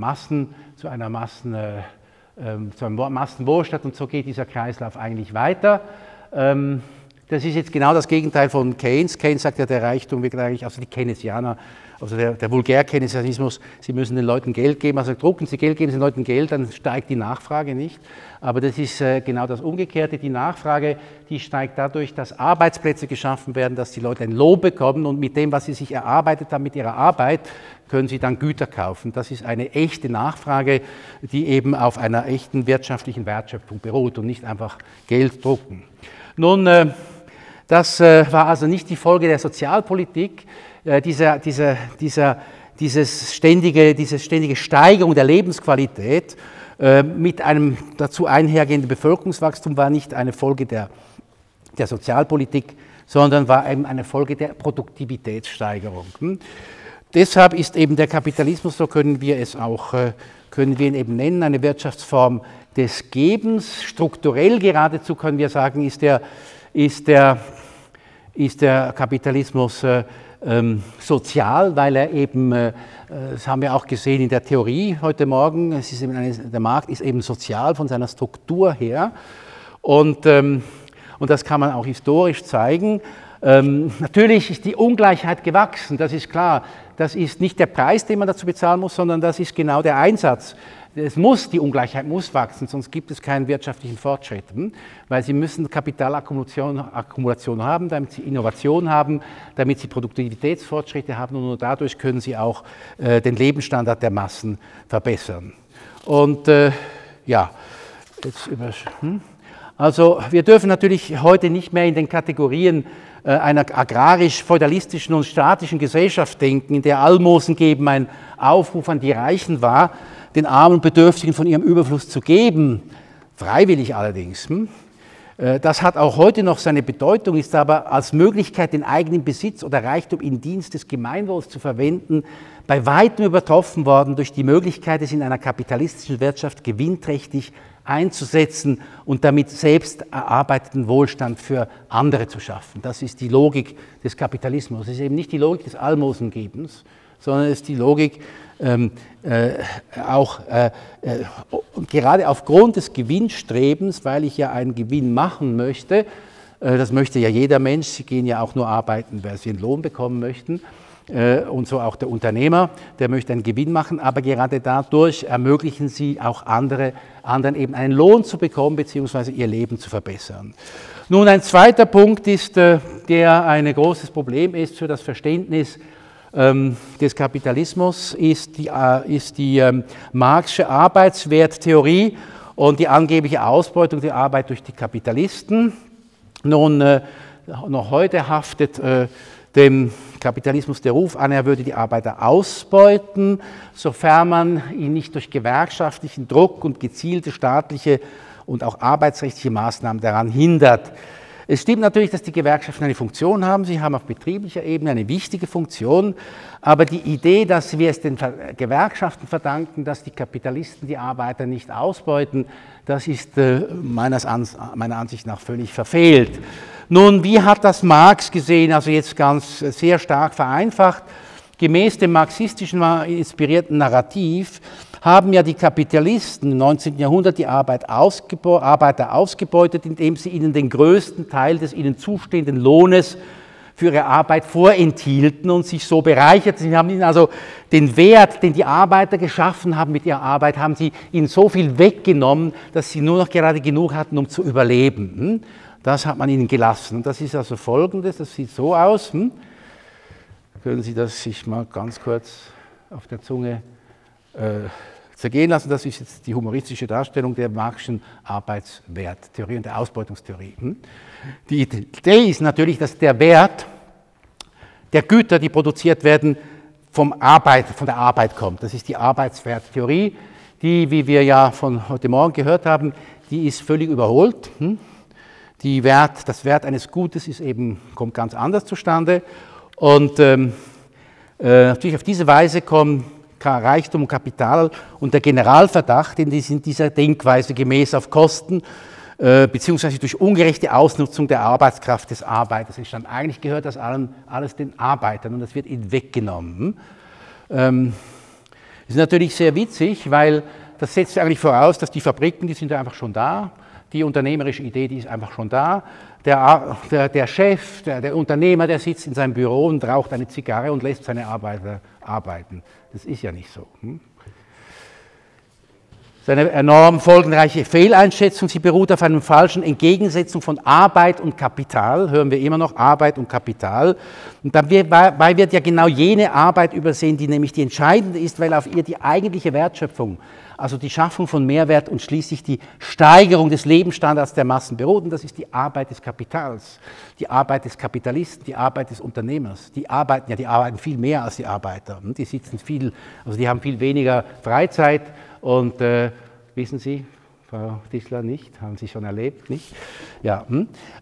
Massenwohlstand, und so geht dieser Kreislauf eigentlich weiter. Das ist jetzt genau das Gegenteil von Keynes. Keynes sagt ja, der Reichtum wird eigentlich, also die Keynesianer, also der Vulgär-Keynesianismus, sie müssen den Leuten Geld geben, also drucken sie Geld, geben sie den Leuten Geld, dann steigt die Nachfrage nicht. Aber das ist genau das Umgekehrte. Die Nachfrage, die steigt dadurch, dass Arbeitsplätze geschaffen werden, dass die Leute ein Lohn bekommen, und mit dem, was sie sich erarbeitet haben, mit ihrer Arbeit, können sie dann Güter kaufen. Das ist eine echte Nachfrage, die eben auf einer echten wirtschaftlichen Wertschöpfung beruht und nicht einfach Geld drucken. Nun, das war also nicht die Folge der Sozialpolitik, diese ständige Steigerung der Lebensqualität mit einem dazu einhergehenden Bevölkerungswachstum war nicht eine Folge der Sozialpolitik, sondern war eben eine Folge der Produktivitätssteigerung. deshalb ist eben der Kapitalismus, so können wir es auch, können wir ihn eben nennen, eine Wirtschaftsform des Gebens. Strukturell geradezu können wir sagen, ist der Kapitalismus sozial, weil er eben, das haben wir auch gesehen in der Theorie heute Morgen, der Markt ist eben sozial von seiner Struktur her und das kann man auch historisch zeigen. Natürlich ist die Ungleichheit gewachsen, das ist klar. Das ist nicht der Preis, den man dazu bezahlen muss, sondern das ist genau der Einsatz. Die Ungleichheit muss wachsen, sonst gibt es keinen wirtschaftlichen Fortschritt, weil Sie müssen Kapitalakkumulation haben, damit Sie Innovation haben, damit Sie Produktivitätsfortschritte haben und nur dadurch können Sie auch den Lebensstandard der Massen verbessern. Und ja, also wir dürfen natürlich heute nicht mehr in den Kategorien einer agrarisch-feudalistischen und statischen Gesellschaft denken, in der Almosen geben ein Aufruf an die Reichen war, den armen und Bedürftigen von ihrem Überfluss zu geben, freiwillig allerdings. Das hat auch heute noch seine Bedeutung, ist aber als Möglichkeit, den eigenen Besitz oder Reichtum in Dienst des Gemeinwohls zu verwenden, bei weitem übertroffen worden durch die Möglichkeit, es in einer kapitalistischen Wirtschaft gewinnträchtig einzusetzen und damit selbst erarbeiteten Wohlstand für andere zu schaffen. Das ist die Logik des Kapitalismus. Es ist eben nicht die Logik des Almosengebens, sondern es ist die Logik gerade aufgrund des Gewinnstrebens, weil ich ja einen Gewinn machen möchte, das möchte ja jeder Mensch, Sie gehen ja auch nur arbeiten, weil Sie einen Lohn bekommen möchten, und so auch der Unternehmer, der möchte einen Gewinn machen, aber gerade dadurch ermöglichen Sie auch anderen eben einen Lohn zu bekommen, beziehungsweise ihr Leben zu verbessern. Nun, ein zweiter Punkt ist, der ein großes Problem ist für das Verständnis des Kapitalismus, ist die Marxische Arbeitswerttheorie und die angebliche Ausbeutung der Arbeit durch die Kapitalisten. Nun, noch heute haftet dem Kapitalismus der Ruf an, er würde die Arbeiter ausbeuten, sofern man ihn nicht durch gewerkschaftlichen Druck und gezielte staatliche und auch arbeitsrechtliche Maßnahmen daran hindert. Es stimmt natürlich, dass die Gewerkschaften eine Funktion haben, sie haben auf betrieblicher Ebene eine wichtige Funktion, aber die Idee, dass wir es den Gewerkschaften verdanken, dass die Kapitalisten die Arbeiter nicht ausbeuten, das ist meiner Ansicht nach völlig verfehlt. Nun, wie hat das Marx gesehen, also jetzt ganz sehr stark vereinfacht, gemäß dem marxistischen inspirierten Narrativ haben ja die Kapitalisten im 19. Jahrhundert die Arbeiter ausgebeutet, indem sie ihnen den größten Teil des ihnen zustehenden Lohnes für ihre Arbeit vorenthielten und sich so bereicherten. Sie haben ihnen also den Wert, den die Arbeiter geschaffen haben mit ihrer Arbeit, haben sie ihnen so viel weggenommen, dass sie nur noch gerade genug hatten, um zu überleben. Das hat man ihnen gelassen. Und das ist also Folgendes, das sieht so aus. Können Sie das sich mal ganz kurz auf der Zunge zergehen lassen. Das ist jetzt die humoristische Darstellung der Marxischen Arbeitswerttheorie und der Ausbeutungstheorie. Die Idee ist natürlich, dass der Wert der Güter, die produziert werden, von der Arbeit kommt. Das ist die Arbeitswerttheorie, die, wie wir ja von heute Morgen gehört haben, die ist völlig überholt. Das Wert eines Gutes kommt ganz anders zustande. Und natürlich auf diese Weise kommen Reichtum und Kapital und der Generalverdacht, den in dieser Denkweise gemäß auf Kosten beziehungsweise durch ungerechte Ausnutzung der Arbeitskraft des Arbeiters entstand. Eigentlich gehört das alles den Arbeitern und das wird ihnen weggenommen. Das ist natürlich sehr witzig, weil das setzt eigentlich voraus, dass die Fabriken, die sind ja einfach schon da. Die unternehmerische Idee, die ist einfach schon da. Der Chef, der Unternehmer, der sitzt in seinem Büro und raucht eine Zigarre und lässt seine Arbeiter arbeiten. Das ist ja nicht so. Das ist eine enorm folgenreiche Fehleinschätzung. Sie beruht auf einer falschen Entgegensetzung von Arbeit und Kapital. Hören wir immer noch Arbeit und Kapital. Und dabei wird ja genau jene Arbeit übersehen, die nämlich die entscheidende ist, weil auf ihr die eigentliche Wertschöpfung, also die Schaffung von Mehrwert und schließlich die Steigerung des Lebensstandards der Massen beruht. Und das ist die Arbeit des Kapitals, die Arbeit des Kapitalisten, die Arbeit des Unternehmers. Die arbeiten viel mehr als die Arbeiter. Die die haben viel weniger Freizeit. Und wissen Sie, Frau Tischler, nicht? Haben Sie schon erlebt, nicht? Ja,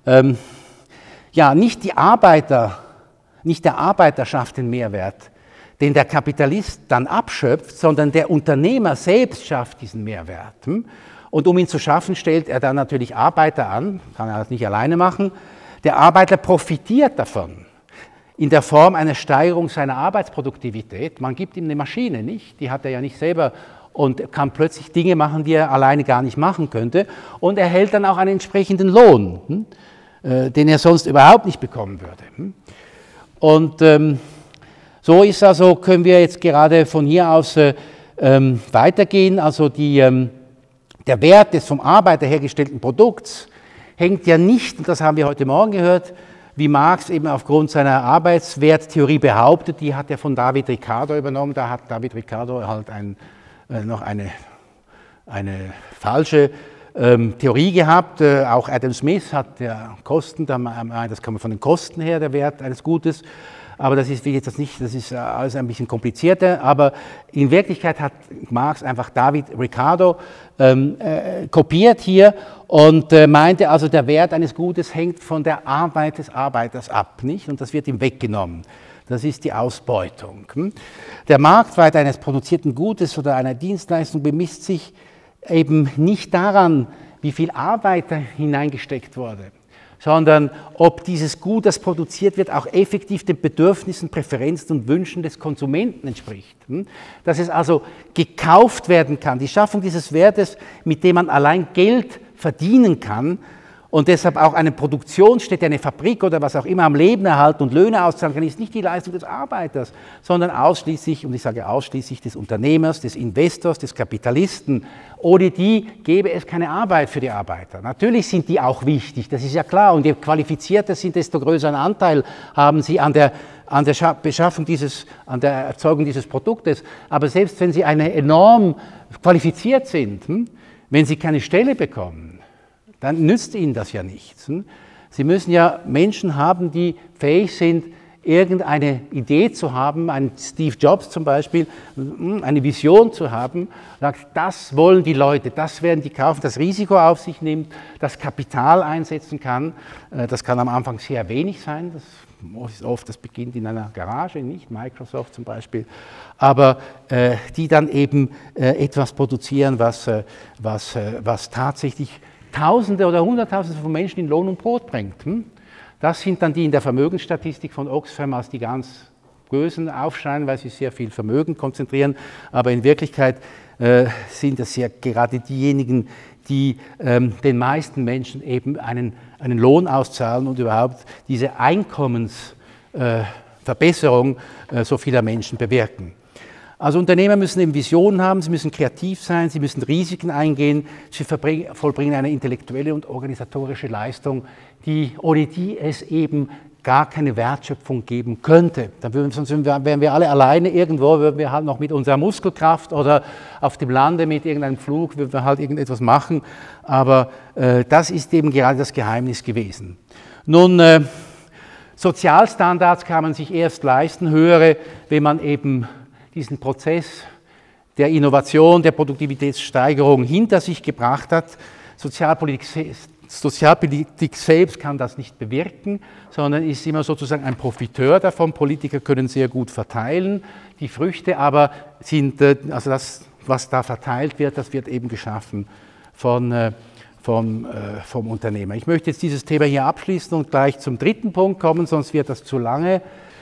nicht der Arbeiter schafft den Mehrwert. den der Kapitalist dann abschöpft, sondern der Unternehmer selbst schafft diesen Mehrwert. Und um ihn zu schaffen, stellt er dann natürlich Arbeiter an, kann er das nicht alleine machen. Der Arbeiter profitiert davon in der Form einer Steigerung seiner Arbeitsproduktivität. Man gibt ihm eine Maschine, nicht? Die hat er ja nicht selber und kann plötzlich Dinge machen, die er alleine gar nicht machen könnte. Und erhält dann auch einen entsprechenden Lohn, den er sonst überhaupt nicht bekommen würde. Und so ist also, können wir jetzt gerade von hier aus weitergehen. Also der Wert des vom Arbeiter hergestellten Produkts hängt ja nicht, und das haben wir heute Morgen gehört, wie Marx eben aufgrund seiner Arbeitswerttheorie behauptet, die hat er von David Ricardo übernommen. Da hat David Ricardo halt noch eine falsche Theorie gehabt. Auch Adam Smith hat ja Kosten, das kommt von den Kosten her, der Wert eines Gutes. Aber das ist, will ich jetzt nicht, das ist alles ein bisschen komplizierter. Aber in Wirklichkeit hat Marx einfach David Ricardo kopiert hier und meinte also, der Wert eines Gutes hängt von der Arbeit des Arbeiters ab, nicht? Und das wird ihm weggenommen. Das ist die Ausbeutung. Der Marktwert eines produzierten Gutes oder einer Dienstleistung bemisst sich eben nicht daran, wie viel Arbeit da hineingesteckt wurde, sondern ob dieses Gut, das produziert wird, auch effektiv den Bedürfnissen, Präferenzen und Wünschen des Konsumenten entspricht. Dass es also gekauft werden kann, die Schaffung dieses Wertes, mit dem man allein Geld verdienen kann und deshalb auch eine Produktionsstätte, eine Fabrik oder was auch immer am Leben erhalten und Löhne auszahlen kann, ist nicht die Leistung des Arbeiters, sondern ausschließlich, und ich sage ausschließlich, des Unternehmers, des Investors, des Kapitalisten. Ohne die gäbe es keine Arbeit für die Arbeiter. Natürlich sind die auch wichtig, das ist ja klar, und je qualifizierter sind, desto größeren Anteil haben sie an der Beschaffung an der Erzeugung dieses Produktes. Aber selbst wenn sie enorm qualifiziert sind, wenn sie keine Stelle bekommen, dann nützt ihnen das ja nichts. Sie müssen ja Menschen haben, die fähig sind, irgendeine Idee zu haben, ein Steve Jobs zum Beispiel, eine Vision zu haben, sagt, das wollen die Leute, das werden die kaufen, das Risiko auf sich nimmt, das Kapital einsetzen kann. Das kann am Anfang sehr wenig sein, das beginnt in einer Garage, nicht Microsoft zum Beispiel, aber die dann eben etwas produzieren, was tatsächlich Tausende oder Hunderttausende von Menschen in Lohn und Brot bringt. Das sind dann die in der Vermögensstatistik von Oxfam als die ganz Bösen aufscheinen, weil sie sehr viel Vermögen konzentrieren. Aber in Wirklichkeit sind es ja gerade diejenigen, die den meisten Menschen eben einen Lohn auszahlen und überhaupt diese Einkommensverbesserung so vieler Menschen bewirken. Also Unternehmer müssen eben Visionen haben, sie müssen kreativ sein, sie müssen Risiken eingehen, sie vollbringen eine intellektuelle und organisatorische Leistung, ohne die es eben gar keine Wertschöpfung geben könnte. Sonst wären wir alle alleine irgendwo, würden wir halt noch mit unserer Muskelkraft oder auf dem Lande mit irgendeinem Flug, würden wir halt irgendetwas machen. Aber das ist eben gerade das Geheimnis gewesen. Nun, Sozialstandards kann man sich erst leisten, höhere, wenn man eben diesen Prozess der Innovation, der Produktivitätssteigerung hinter sich gebracht hat. Sozialpolitik selbst kann das nicht bewirken, sondern ist immer sozusagen ein Profiteur davon. Politiker können sehr gut verteilen. Die Früchte aber sind, also das, was da verteilt wird, das wird eben geschaffen vom Unternehmer. Ich möchte jetzt dieses Thema hier abschließen und gleich zum dritten Punkt kommen, sonst wird das zu lange.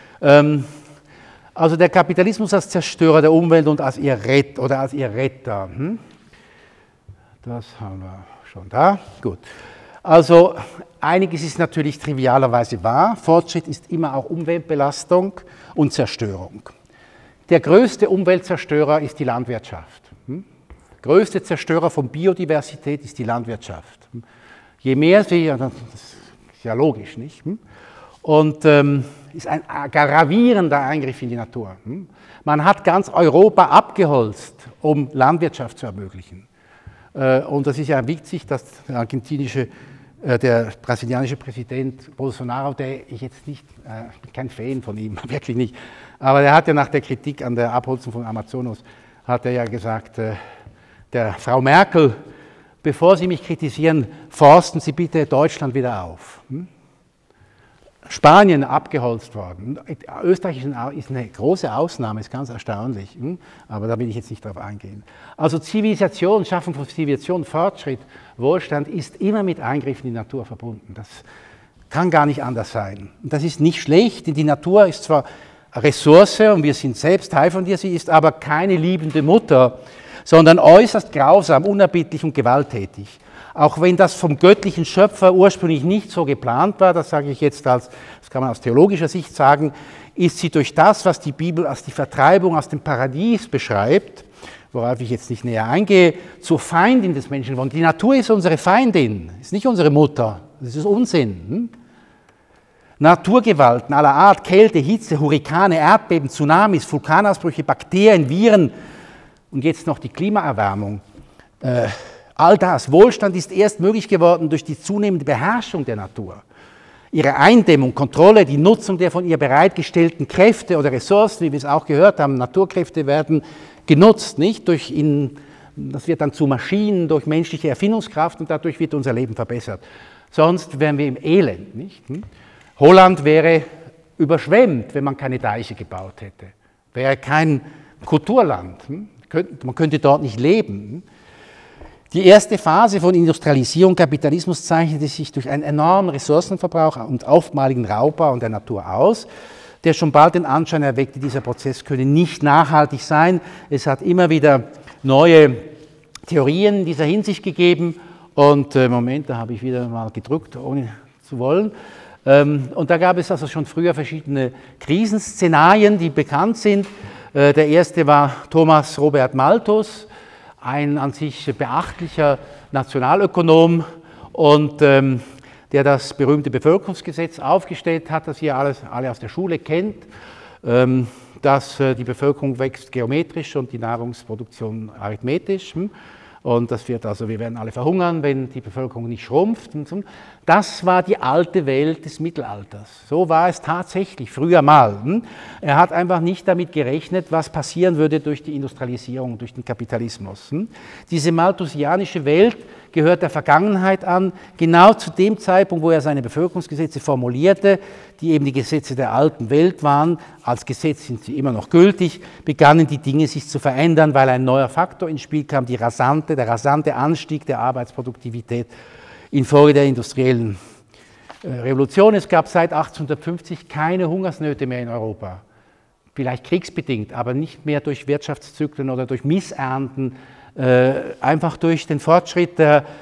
Also der Kapitalismus als Zerstörer der Umwelt und als ihr Retter. Das haben wir schon da. Gut. Also einiges ist natürlich trivialerweise wahr. Fortschritt ist immer auch Umweltbelastung und Zerstörung. Der größte Umweltzerstörer ist die Landwirtschaft. Der größte Zerstörer von Biodiversität ist die Landwirtschaft. Je mehr sie, das ist ja logisch, nicht? Und ist ein gravierender Eingriff in die Natur. Man hat ganz Europa abgeholzt, um Landwirtschaft zu ermöglichen. Und das ist ja witzig, dass der brasilianische Präsident Bolsonaro, der ich jetzt nicht, ich bin kein Fan von ihm, wirklich nicht, aber der hat ja nach der Kritik an der Abholzung von Amazonas, hat er ja gesagt, der Frau Merkel, bevor Sie mich kritisieren, forsten Sie bitte Deutschland wieder auf. Spanien abgeholzt worden. Österreich ist eine große Ausnahme, ist ganz erstaunlich, aber da will ich jetzt nicht drauf eingehen. Also Zivilisation, Schaffung von Zivilisation, Fortschritt, Wohlstand ist immer mit Eingriffen in die Natur verbunden. Das kann gar nicht anders sein. Und das ist nicht schlecht, denn die Natur ist zwar eine Ressource und wir sind selbst Teil von ihr, sie ist aber keine liebende Mutter, sondern äußerst grausam, unerbittlich und gewalttätig. Auch wenn das vom göttlichen Schöpfer ursprünglich nicht so geplant war, das sage ich jetzt das kann man aus theologischer Sicht sagen, ist sie durch das, was die Bibel als die Vertreibung aus dem Paradies beschreibt, worauf ich jetzt nicht näher eingehe, zur Feindin des Menschen geworden. Die Natur ist unsere Feindin, ist nicht unsere Mutter, das ist Unsinn. Naturgewalten aller Art, Kälte, Hitze, Hurrikane, Erdbeben, Tsunamis, Vulkanausbrüche, Bakterien, Viren und jetzt noch die Klimaerwärmung. All das, Wohlstand ist erst möglich geworden durch die zunehmende Beherrschung der Natur. Ihre Eindämmung, Kontrolle, die Nutzung der von ihr bereitgestellten Kräfte oder Ressourcen, wie wir es auch gehört haben, Naturkräfte werden genutzt, nicht? Das wird dann zu Maschinen durch menschliche Erfindungskraft und dadurch wird unser Leben verbessert. Sonst wären wir im Elend, nicht? Holland wäre überschwemmt, wenn man keine Deiche gebaut hätte. Wäre kein Kulturland. Man könnte dort nicht leben. Die erste Phase von Industrialisierung, Kapitalismus zeichnete sich durch einen enormen Ressourcenverbrauch und aufmaligen Raubbau an der Natur aus, der schon bald den Anschein erweckte, dieser Prozess könne nicht nachhaltig sein. Es hat immer wieder neue Theorien in dieser Hinsicht gegeben und Moment, da habe ich wieder mal gedrückt, ohne zu wollen. Und da gab es also schon früher verschiedene Krisenszenarien, die bekannt sind. Der erste war Thomas Robert Malthus, ein an sich beachtlicher Nationalökonom und der das berühmte Bevölkerungsgesetz aufgestellt hat, das ihr alle aus der Schule kennt, dass die Bevölkerung wächst geometrisch und die Nahrungsproduktion arithmetisch. Und das wird also, wir werden alle verhungern, wenn die Bevölkerung nicht schrumpft. Das war die alte Welt des Mittelalters. So war es tatsächlich früher mal. Er hat einfach nicht damit gerechnet, was passieren würde durch die Industrialisierung, durch den Kapitalismus. Diese malthusianische Welt gehört der Vergangenheit an, genau zu dem Zeitpunkt, wo er seine Bevölkerungsgesetze formulierte, die eben die Gesetze der alten Welt waren. Als Gesetz sind sie immer noch gültig, begannen die Dinge sich zu verändern, weil ein neuer Faktor ins Spiel kam, der rasante Anstieg der Arbeitsproduktivität infolge der industriellen Revolution. Es gab seit 1850 keine Hungersnöte mehr in Europa. Vielleicht kriegsbedingt, aber nicht mehr durch Wirtschaftszyklen oder durch Missernten, einfach durch den Fortschritt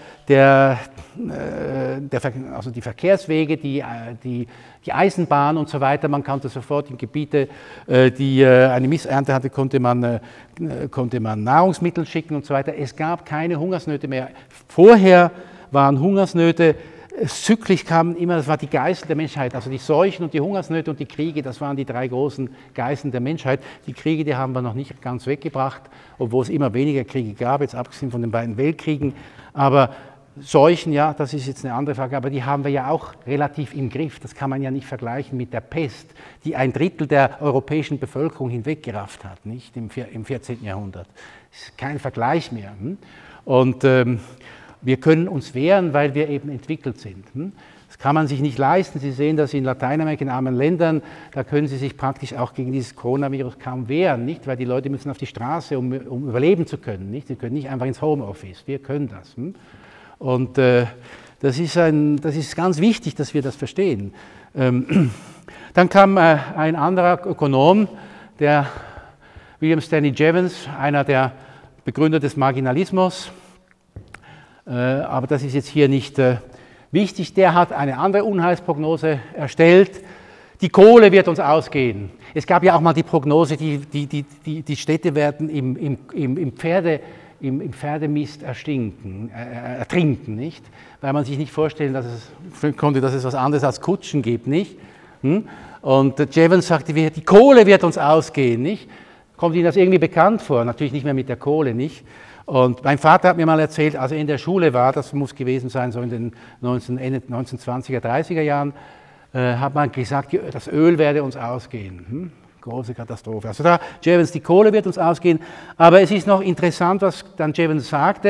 also die Verkehrswege, die Eisenbahn und so weiter. Man konnte sofort in Gebiete, die eine Missernte hatte, konnte man Nahrungsmittel schicken und so weiter. Es gab keine Hungersnöte mehr. Vorher waren Hungersnöte, zyklisch kamen immer, das war die Geißel der Menschheit, also die Seuchen und die Hungersnöte und die Kriege, das waren die drei großen Geißeln der Menschheit. Die Kriege, die haben wir noch nicht ganz weggebracht, obwohl es immer weniger Kriege gab, jetzt abgesehen von den beiden Weltkriegen. Aber Seuchen, ja, das ist jetzt eine andere Frage, aber die haben wir ja auch relativ im Griff. Das kann man ja nicht vergleichen mit der Pest, die ein Drittel der europäischen Bevölkerung hinweggerafft hat, nicht im 14. Jahrhundert. Das ist kein Vergleich mehr. Und wir können uns wehren, weil wir eben entwickelt sind. Das kann man sich nicht leisten. Sie sehen das in Lateinamerika, in armen Ländern, da können Sie sich praktisch auch gegen dieses Coronavirus kaum wehren, nicht? Weil die Leute müssen auf die Straße, um überleben zu können. Nicht? Sie können nicht einfach ins Homeoffice. Wir können das. Und das ist ganz wichtig, dass wir das verstehen. Dann kam ein anderer Ökonom, der William Stanley Jevons, einer der Begründer des Marginalismus, aber das ist jetzt hier nicht wichtig. Der hat eine andere Unheilsprognose erstellt. Die Kohle wird uns ausgehen. Es gab ja auch mal die Prognose, die Städte werden im Pferdemist ertrinken, nicht? Weil man sich nicht vorstellen konnte, dass es was anderes als Kutschen gibt, nicht? Und Jevons sagte, die Kohle wird uns ausgehen, nicht? Kommt Ihnen das irgendwie bekannt vor? Natürlich nicht mehr mit der Kohle, nicht? Und mein Vater hat mir mal erzählt, als er in der Schule war, das muss gewesen sein, so in den Ende 1920er, 30er Jahren, hat man gesagt, das Öl werde uns ausgehen. Große Katastrophe. Also da, Jevons, die Kohle wird uns ausgehen, aber es ist noch interessant, was dann Jevons sagte.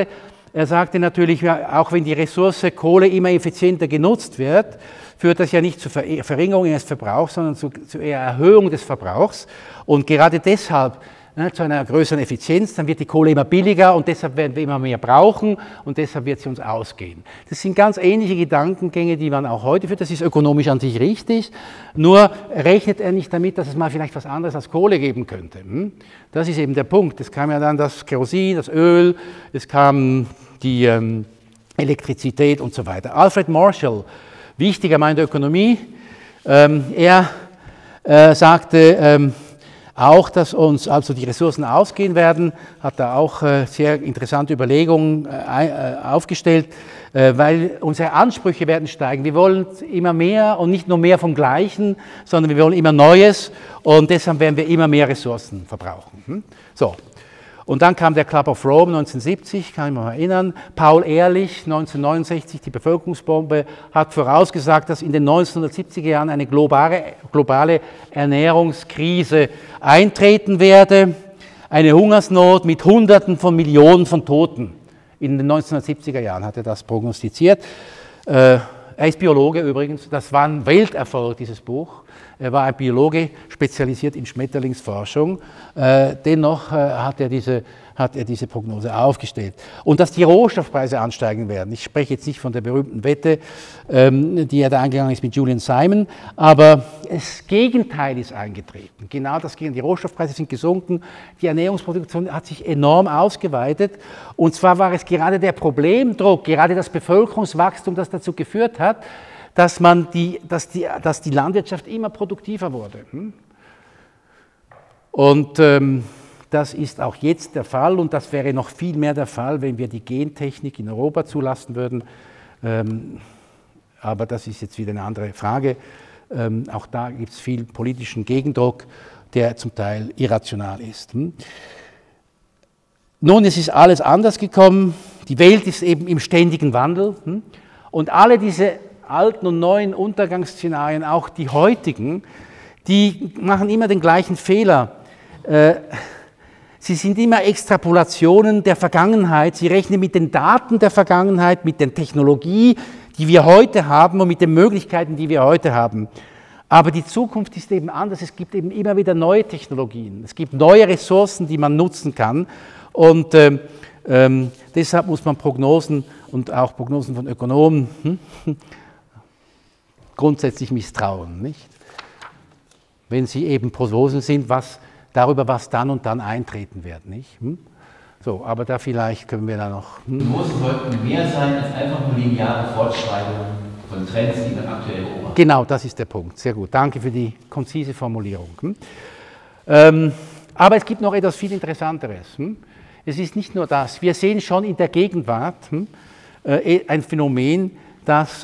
Er sagte natürlich, auch wenn die Ressource Kohle immer effizienter genutzt wird, führt das ja nicht zur Verringerung des Verbrauchs, sondern zu eher Erhöhung des Verbrauchs. Und gerade deshalb zu einer größeren Effizienz, dann wird die Kohle immer billiger und deshalb werden wir immer mehr brauchen und deshalb wird sie uns ausgehen. Das sind ganz ähnliche Gedankengänge, die man auch heute führt. Das ist ökonomisch an sich richtig, nur rechnet er nicht damit, dass es mal vielleicht was anderes als Kohle geben könnte. Das ist eben der Punkt. Es kam ja dann das Kerosin, das Öl, es kam die Elektrizität und so weiter. Alfred Marshall, wichtiger Mann der Ökonomie, er sagte, auch, dass uns also die Ressourcen ausgehen werden, hat da auch sehr interessante Überlegungen aufgestellt, weil unsere Ansprüche werden steigen. Wir wollen immer mehr und nicht nur mehr vom Gleichen, sondern wir wollen immer Neues und deshalb werden wir immer mehr Ressourcen verbrauchen. So. Und dann kam der Club of Rome 1970, kann ich mich mal erinnern. Paul Ehrlich 1969, die Bevölkerungsbombe, hat vorausgesagt, dass in den 1970er Jahren eine globale Ernährungskrise eintreten werde. Eine Hungersnot mit Hunderten von Millionen von Toten. In den 1970er Jahren hat er das prognostiziert. Er ist Biologe übrigens, das war ein Welterfolg, dieses Buch. Er war ein Biologe, spezialisiert in Schmetterlingsforschung. Dennoch hat er diese Prognose aufgestellt. Und dass die Rohstoffpreise ansteigen werden. Ich spreche jetzt nicht von der berühmten Wette, die er da eingegangen ist mit Julian Simon, aber das Gegenteil ist eingetreten. Genau das Gegenteil. Die Rohstoffpreise sind gesunken, die Ernährungsproduktion hat sich enorm ausgeweitet. Und zwar war es gerade der Problemdruck, gerade das Bevölkerungswachstum, das dazu geführt hat, dass die Landwirtschaft immer produktiver wurde. Und das ist auch jetzt der Fall und das wäre noch viel mehr der Fall, wenn wir die Gentechnik in Europa zulassen würden. Aber das ist jetzt wieder eine andere Frage. Auch da gibt es viel politischen Gegendruck, der zum Teil irrational ist. Nun, es ist alles anders gekommen. Die Welt ist eben im ständigen Wandel. Und alle diese alten und neuen Untergangsszenarien, auch die heutigen, die machen immer den gleichen Fehler. Sie sind immer Extrapolationen der Vergangenheit. Sie rechnen mit den Daten der Vergangenheit, mit der Technologie, die wir heute haben und mit den Möglichkeiten, die wir heute haben. Aber die Zukunft ist eben anders. Es gibt eben immer wieder neue Technologien. Es gibt neue Ressourcen, die man nutzen kann. Und deshalb muss man Prognosen und auch Prognosen von Ökonomen grundsätzlich misstrauen, nicht? Wenn sie eben Prognosen sind, darüber, was dann und dann eintreten wird, nicht? So, aber da vielleicht können wir da noch... Prognosen sollten mehr sein als einfach nur lineare Fortschreibungen von Trends, die wir aktuell beobachten. Genau, das ist der Punkt. Sehr gut. Danke für die konzise Formulierung. Aber es gibt noch etwas viel Interessanteres. Es ist nicht nur das. Wir sehen schon in der Gegenwart ein Phänomen, das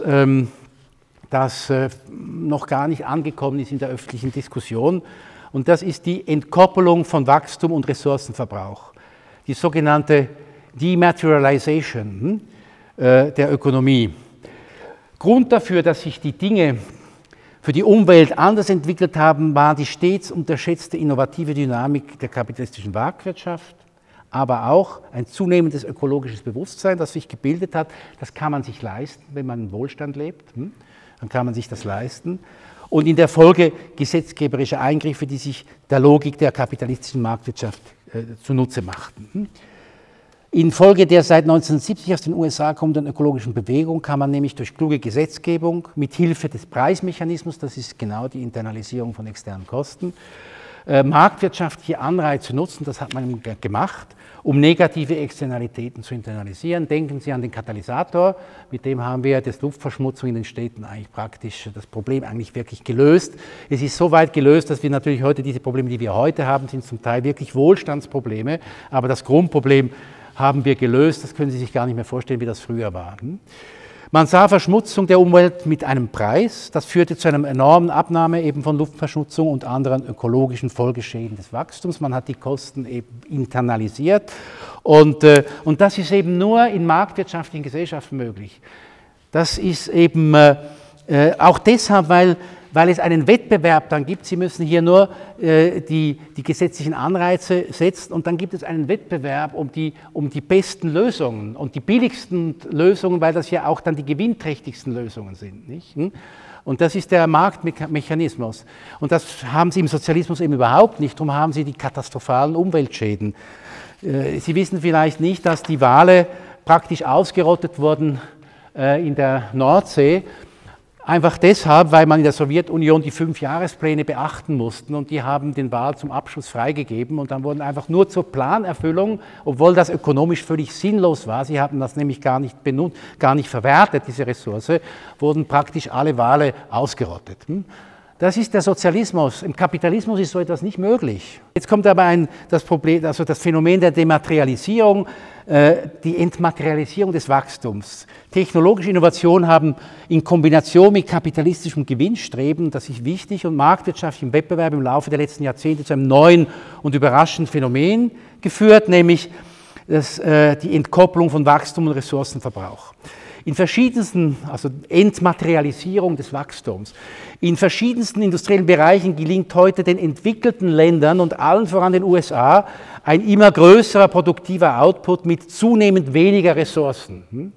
noch gar nicht angekommen ist in der öffentlichen Diskussion. Und das ist die Entkoppelung von Wachstum und Ressourcenverbrauch. Die sogenannte Dematerialization der Ökonomie. Grund dafür, dass sich die Dinge für die Umwelt anders entwickelt haben, war die stets unterschätzte innovative Dynamik der kapitalistischen Marktwirtschaft, aber auch ein zunehmendes ökologisches Bewusstsein, das sich gebildet hat. Das kann man sich leisten, wenn man in Wohlstand lebt. Dann kann man sich das leisten. Und in der Folge gesetzgeberische Eingriffe, die sich der Logik der kapitalistischen Marktwirtschaft zunutze machten. Infolge der seit 1970 aus den USA kommenden ökologischen Bewegung kann man nämlich durch kluge Gesetzgebung mit Hilfe des Preismechanismus, das ist genau die Internalisierung von externen Kosten, marktwirtschaftliche Anreize nutzen, das hat man gemacht, um negative Externalitäten zu internalisieren. Denken Sie an den Katalysator, mit dem haben wir das Luftverschmutzung in den Städten eigentlich praktisch das Problem eigentlich wirklich gelöst. Es ist so weit gelöst, dass wir natürlich heute diese Probleme, die wir heute haben, sind zum Teil wirklich Wohlstandsprobleme, aber das Grundproblem haben wir gelöst, das können Sie sich gar nicht mehr vorstellen, wie das früher war. Man sah Verschmutzung der Umwelt mit einem Preis, das führte zu einer enormen Abnahme eben von Luftverschmutzung und anderen ökologischen Folgeschäden des Wachstums. Man hat die Kosten eben internalisiert und das ist eben nur in marktwirtschaftlichen Gesellschaften möglich. Das ist eben auch deshalb, weil weil es einen Wettbewerb dann gibt. Sie müssen hier nur die gesetzlichen Anreize setzen und dann gibt es einen Wettbewerb um die besten Lösungen und die billigsten Lösungen, weil das ja auch dann die gewinnträchtigsten Lösungen sind. Nicht? Und das ist der Marktmechanismus. Und das haben Sie im Sozialismus eben überhaupt nicht. Darum haben Sie die katastrophalen Umweltschäden. Sie wissen vielleicht nicht, dass die Wale praktisch ausgerottet wurden in der Nordsee. Einfach deshalb, weil man in der Sowjetunion die 5-Jahrespläne beachten musste und die haben den Wal zum Abschuss freigegeben und dann wurden einfach nur zur Planerfüllung, obwohl das ökonomisch völlig sinnlos war, sie haben das nämlich gar nicht verwertet, diese Ressource, wurden praktisch alle Wale ausgerottet. Das ist der Sozialismus. Im Kapitalismus ist so etwas nicht möglich. Jetzt kommt aber das Problem, also das Phänomen der Dematerialisierung, die Entmaterialisierung des Wachstums. Technologische Innovationen haben in Kombination mit kapitalistischem Gewinnstreben, das ist wichtig, und marktwirtschaftlichem Wettbewerb im Laufe der letzten Jahrzehnte zu einem neuen und überraschenden Phänomen geführt, nämlich die Entkopplung von Wachstum und Ressourcenverbrauch. In verschiedensten, also Entmaterialisierung des Wachstums, in verschiedensten industriellen Bereichen gelingt heute den entwickelten Ländern und allen voran den USA ein immer größerer produktiver Output mit zunehmend weniger Ressourcen.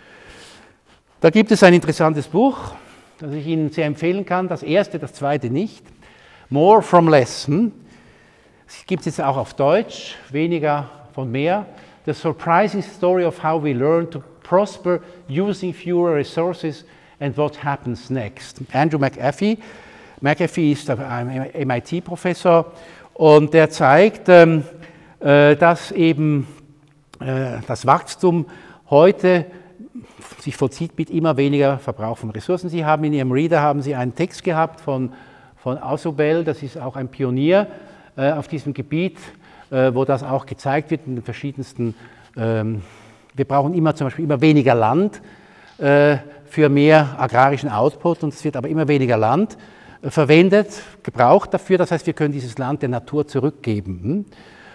Da gibt es ein interessantes Buch, das ich Ihnen sehr empfehlen kann, das erste, das zweite nicht, More from Less. Es gibt es jetzt auch auf Deutsch, weniger von mehr. The surprising story of how we learn to prosper using fewer resources and what happens next. Andrew McAfee. McAfee ist ein MIT-Professor und der zeigt, dass eben das Wachstum heute sich vollzieht mit immer weniger Verbrauch von Ressourcen. Sie haben in Ihrem Reader einen Text gehabt von Asobel, das ist auch ein Pionier auf diesem Gebiet, wo das auch gezeigt wird in den verschiedensten. Wir brauchen zum Beispiel immer weniger Land für mehr agrarischen Output und es wird aber immer weniger Land gebraucht dafür. Das heißt, wir können dieses Land der Natur zurückgeben.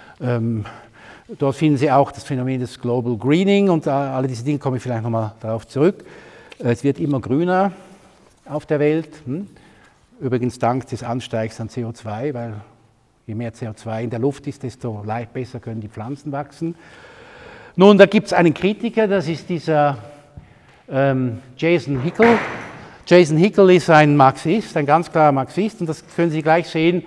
Dort finden Sie auch das Phänomen des Global Greening und alle diese Dinge, komme ich vielleicht nochmal darauf zurück. Es wird immer grüner auf der Welt, übrigens dank des Ansteigs an CO2, weil je mehr CO2 in der Luft ist, desto besser können die Pflanzen wachsen. Nun, da gibt es einen Kritiker, das ist dieser Jason Hickel. Jason Hickel ist ein Marxist, ein ganz klarer Marxist, und das können Sie gleich sehen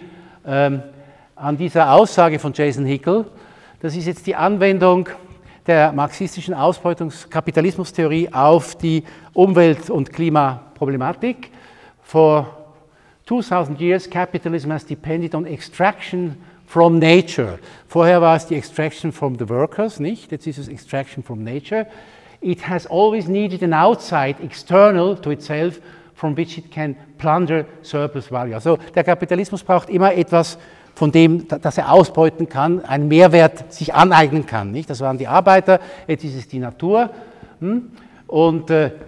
an dieser Aussage von Jason Hickel. Das ist jetzt die Anwendung der marxistischen Ausbeutungskapitalismustheorie auf die Umwelt- und Klimaproblematik. For 2000 years, capitalism has depended on extraction from nature. Vorher war es die extraction from the workers, nicht? Jetzt ist es extraction from nature. It has always needed an outside, external to itself, from which it can plunder surplus value. Also der Kapitalismus braucht immer etwas, von dem, das er ausbeuten kann, einen Mehrwert sich aneignen kann. Nicht? Das waren die Arbeiter, jetzt ist es die Natur. Und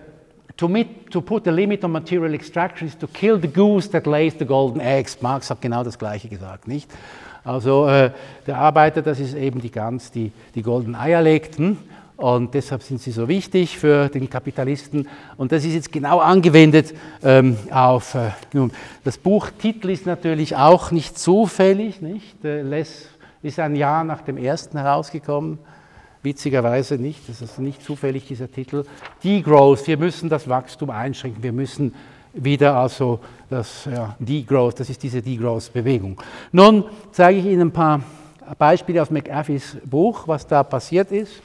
to put a limit on material extraction is to kill the goose that lays the golden eggs. Marx hat genau das Gleiche gesagt. Nicht? Also der Arbeiter, das ist eben die Gans, die goldenen Eier legt. Und deshalb sind sie so wichtig für den Kapitalisten. Und das ist jetzt genau angewendet auf, nun, das Buchtitel ist natürlich auch nicht zufällig, nicht? Less ist ein Jahr nach dem ersten herausgekommen, witzigerweise nicht, das ist nicht zufällig dieser Titel. Degrowth, wir müssen das Wachstum einschränken, wir müssen wieder also das Degrowth, das ist diese Degrowth-Bewegung. Nun zeige ich Ihnen ein paar Beispiele aus McAfees Buch, was da passiert ist.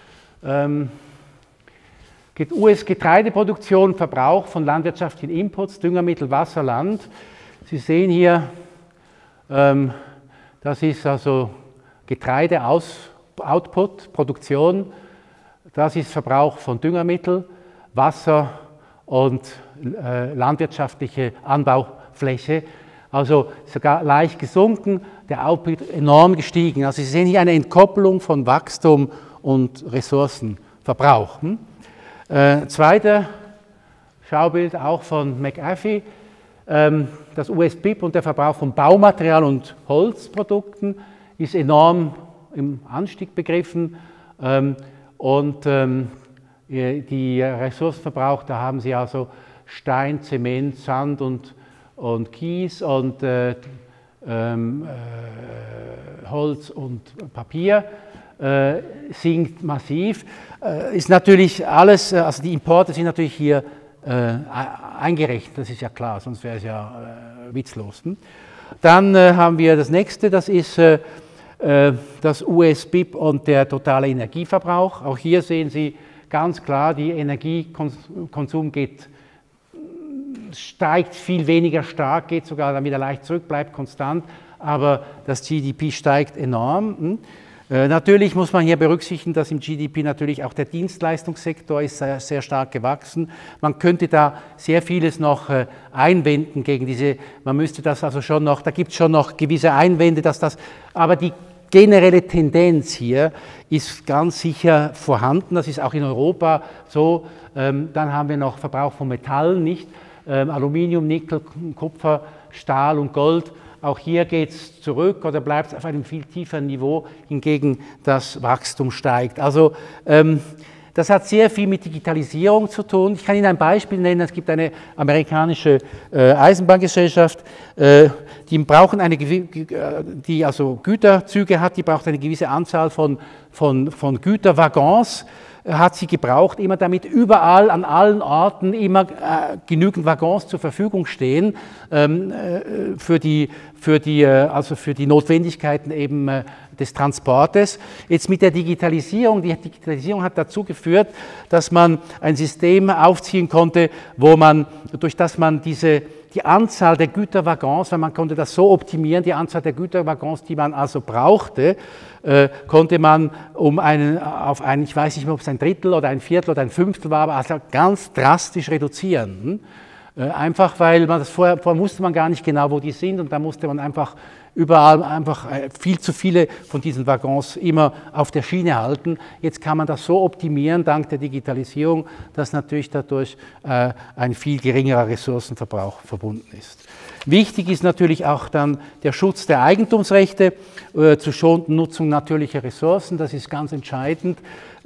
US-Getreideproduktion, Verbrauch von landwirtschaftlichen Inputs, Düngermittel, Wasser, Land. Sie sehen hier, das ist also Getreide-Output, Produktion. Das ist Verbrauch von Düngermittel, Wasser und landwirtschaftliche Anbaufläche. Also sogar leicht gesunken, der Output enorm gestiegen. Also Sie sehen hier eine Entkoppelung von Wachstum und Ressourcenverbrauch. Zweiter Schaubild auch von McAfee, das US-BIP und der Verbrauch von Baumaterial und Holzprodukten ist enorm im Anstieg begriffen und die Ressourcenverbrauch, da haben Sie also Stein, Zement, Sand und Kies und Holz und Papier sinkt massiv. Ist natürlich alles, also die Importe sind natürlich hier eingerechnet, das ist ja klar, sonst wäre es ja witzlos. Dann haben wir das nächste, das ist das US-BIP und der totale Energieverbrauch. Auch hier sehen Sie ganz klar, der Energiekonsum steigt viel weniger stark, geht sogar dann wieder leicht zurück, bleibt konstant, aber das GDP steigt enorm. Natürlich muss man hier berücksichtigen, dass im GDP natürlich auch der Dienstleistungssektor ist sehr, sehr stark gewachsen. Man könnte da sehr vieles noch einwenden gegen diese, man müsste das also schon noch, da gibt es schon noch gewisse Einwände, dass das, aber die generelle Tendenz hier ist ganz sicher vorhanden, das ist auch in Europa so. Dann haben wir noch Verbrauch von Metallen, nicht? Aluminium, Nickel, Kupfer, Stahl und Gold. Auch hier geht es zurück oder bleibt auf einem viel tieferen Niveau, hingegen das Wachstum steigt. Also das hat sehr viel mit Digitalisierung zu tun. Ich kann Ihnen ein Beispiel nennen, es gibt eine amerikanische Eisenbahngesellschaft, die brauchen die also Güterzüge hat, die braucht eine gewisse Anzahl von Güterwaggons, hat sie gebraucht, immer damit überall, an allen Orten immer genügend Waggons zur Verfügung stehen für die Notwendigkeiten eben des Transportes. Jetzt mit der Digitalisierung, die Digitalisierung hat dazu geführt, dass man ein System aufziehen konnte, durch das man die Anzahl der Güterwaggons, weil man konnte das so optimieren, die Anzahl der Güterwaggons, die man also brauchte, konnte man ich weiß nicht mehr, ob es ein Drittel oder ein Viertel oder ein Fünftel war, aber also ganz drastisch reduzieren. Einfach weil vorher wusste man gar nicht genau, wo die sind, und da musste man einfach überall viel zu viele von diesen Waggons immer auf der Schiene halten. Jetzt kann man das so optimieren, dank der Digitalisierung, dass natürlich dadurch ein viel geringerer Ressourcenverbrauch verbunden ist. Wichtig ist natürlich auch dann der Schutz der Eigentumsrechte zur schonenden Nutzung natürlicher Ressourcen. Das ist ganz entscheidend.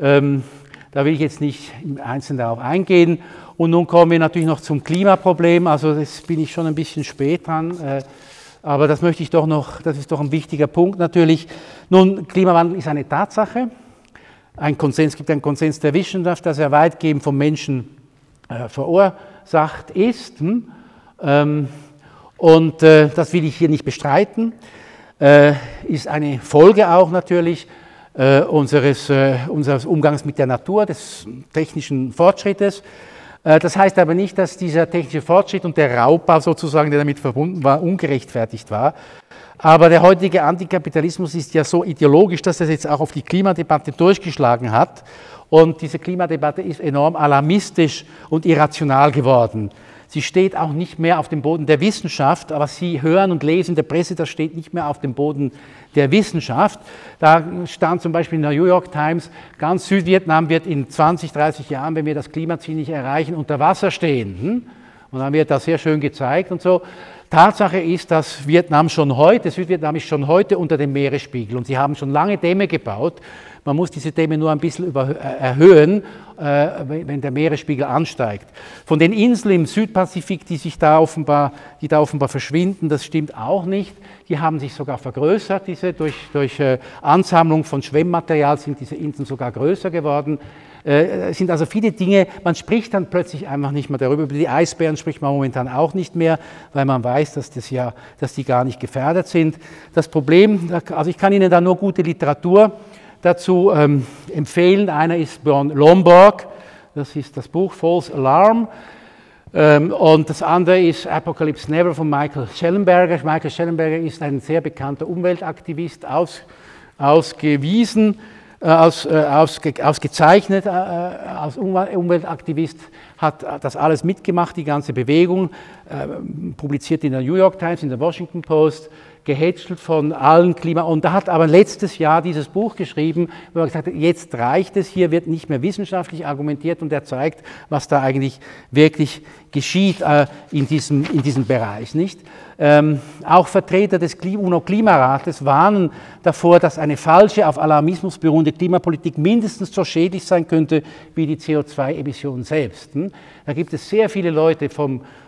Da will ich jetzt nicht im Einzelnen darauf eingehen. Und nun kommen wir natürlich noch zum Klimaproblem. Also das bin ich schon ein bisschen spät dran. Aber das möchte ich doch noch, das ist doch ein wichtiger Punkt natürlich. Nun, Klimawandel ist eine Tatsache. Es gibt einen Konsens der Wissenschaft, dass er weitgehend vom Menschen verursacht ist. Und das will ich hier nicht bestreiten. Ist eine Folge auch natürlich unseres Umgangs mit der Natur, des technischen Fortschrittes. Das heißt aber nicht, dass dieser technische Fortschritt und der Raubbau sozusagen, der damit verbunden war, ungerechtfertigt war. Aber der heutige Antikapitalismus ist ja so ideologisch, dass das jetzt auch auf die Klimadebatte durchgeschlagen hat. Und diese Klimadebatte ist enorm alarmistisch und irrational geworden. Sie steht auch nicht mehr auf dem Boden der Wissenschaft, aber was Sie hören und lesen in der Presse, das steht nicht mehr auf dem Boden der Wissenschaft. Da stand zum Beispiel in der New York Times, ganz Südvietnam wird in 20, 30 Jahren, wenn wir das Klimaziel nicht erreichen, unter Wasser stehen. Und dann wird das sehr schön gezeigt und so. Tatsache ist, dass Südvietnam ist schon heute unter dem Meeresspiegel, und sie haben schon lange Dämme gebaut. Man muss diese Dämme nur ein bisschen erhöhen, wenn der Meeresspiegel ansteigt. Von den Inseln im Südpazifik, die da offenbar verschwinden, das stimmt auch nicht. Die haben sich sogar vergrößert. Durch Ansammlung von Schwemmmaterial sind diese Inseln sogar größer geworden. Es sind also viele Dinge, man spricht dann plötzlich einfach nicht mehr darüber. Über die Eisbären spricht man momentan auch nicht mehr, weil man weiß, dass die gar nicht gefährdet sind. Das Problem, also ich kann Ihnen da nur gute Literatur dazu empfehlen. Einer ist Björn Lomborg, das ist das Buch False Alarm, und das andere ist Apocalypse Never von Michael Shellenberger. Michael Shellenberger ist ein sehr bekannter Umweltaktivist, ausgezeichnet als Umweltaktivist, hat das alles mitgemacht, die ganze Bewegung, publiziert in der New York Times, in der Washington Post, gehätschelt von allen und da hat aber letztes Jahr dieses Buch geschrieben, wo er gesagt hat, jetzt reicht es, hier wird nicht mehr wissenschaftlich argumentiert, und er zeigt, was da eigentlich wirklich geschieht in diesem Bereich, nicht? Auch Vertreter des UNO-Klimarates warnen davor, dass eine falsche, auf Alarmismus beruhende Klimapolitik mindestens so schädlich sein könnte wie die CO2-Emissionen selbst. Da gibt es sehr viele Leute vom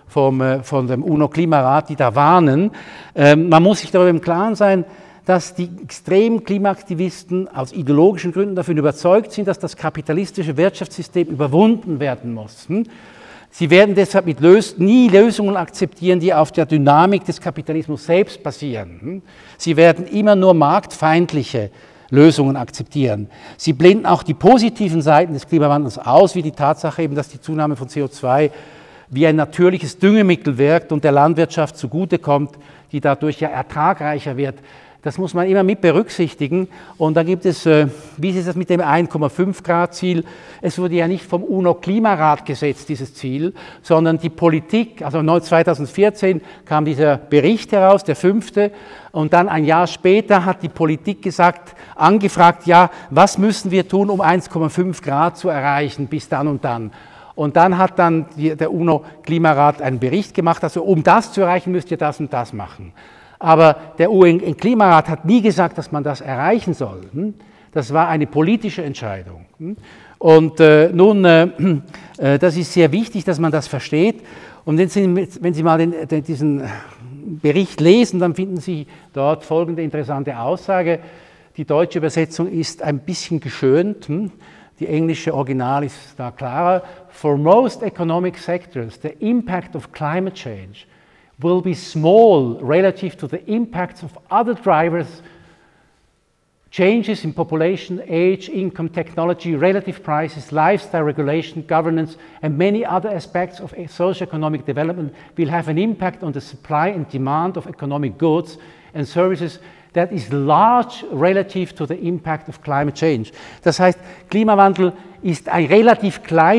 von dem UNO-Klimarat, die da warnen. Man muss sich darüber im Klaren sein, dass die extremen Klimaaktivisten aus ideologischen Gründen davon überzeugt sind, dass das kapitalistische Wirtschaftssystem überwunden werden muss. Sie werden deshalb nie Lösungen akzeptieren, die auf der Dynamik des Kapitalismus selbst basieren. Sie werden immer nur marktfeindliche Lösungen akzeptieren. Sie blenden auch die positiven Seiten des Klimawandels aus, wie die Tatsache eben, dass die Zunahme von CO2 wie ein natürliches Düngemittel wirkt und der Landwirtschaft zugutekommt, die dadurch ja ertragreicher wird. Das muss man immer mit berücksichtigen. Und da gibt es, wie ist es mit dem 1,5 Grad Ziel? Es wurde ja nicht vom UNO-Klimarat gesetzt, dieses Ziel, sondern die Politik, also 2014 kam dieser Bericht heraus, der 5. Und dann ein Jahr später hat die Politik angefragt, ja, was müssen wir tun, um 1,5 Grad zu erreichen, bis dann und dann. Und dann hat der UNO-Klimarat einen Bericht gemacht, also um das zu erreichen, müsst ihr das und das machen. Aber der UN-Klimarat hat nie gesagt, dass man das erreichen soll. Das war eine politische Entscheidung. Und das ist sehr wichtig, dass man das versteht. Und wenn Sie mal diesen Bericht lesen, dann finden Sie dort folgende interessante Aussage. Die deutsche Übersetzung ist ein bisschen geschönt. Die englische Original ist da klarer. For most economic sectors, the impact of climate change will be small relative to the impacts of other drivers, changes in population, age, income, technology, relative prices, lifestyle regulation, governance, and many other aspects of socio-economic development will have an impact on the supply and demand of economic goods and services that is large relative to the impact of climate change. Das heißt, Klimawandel ist ein relativ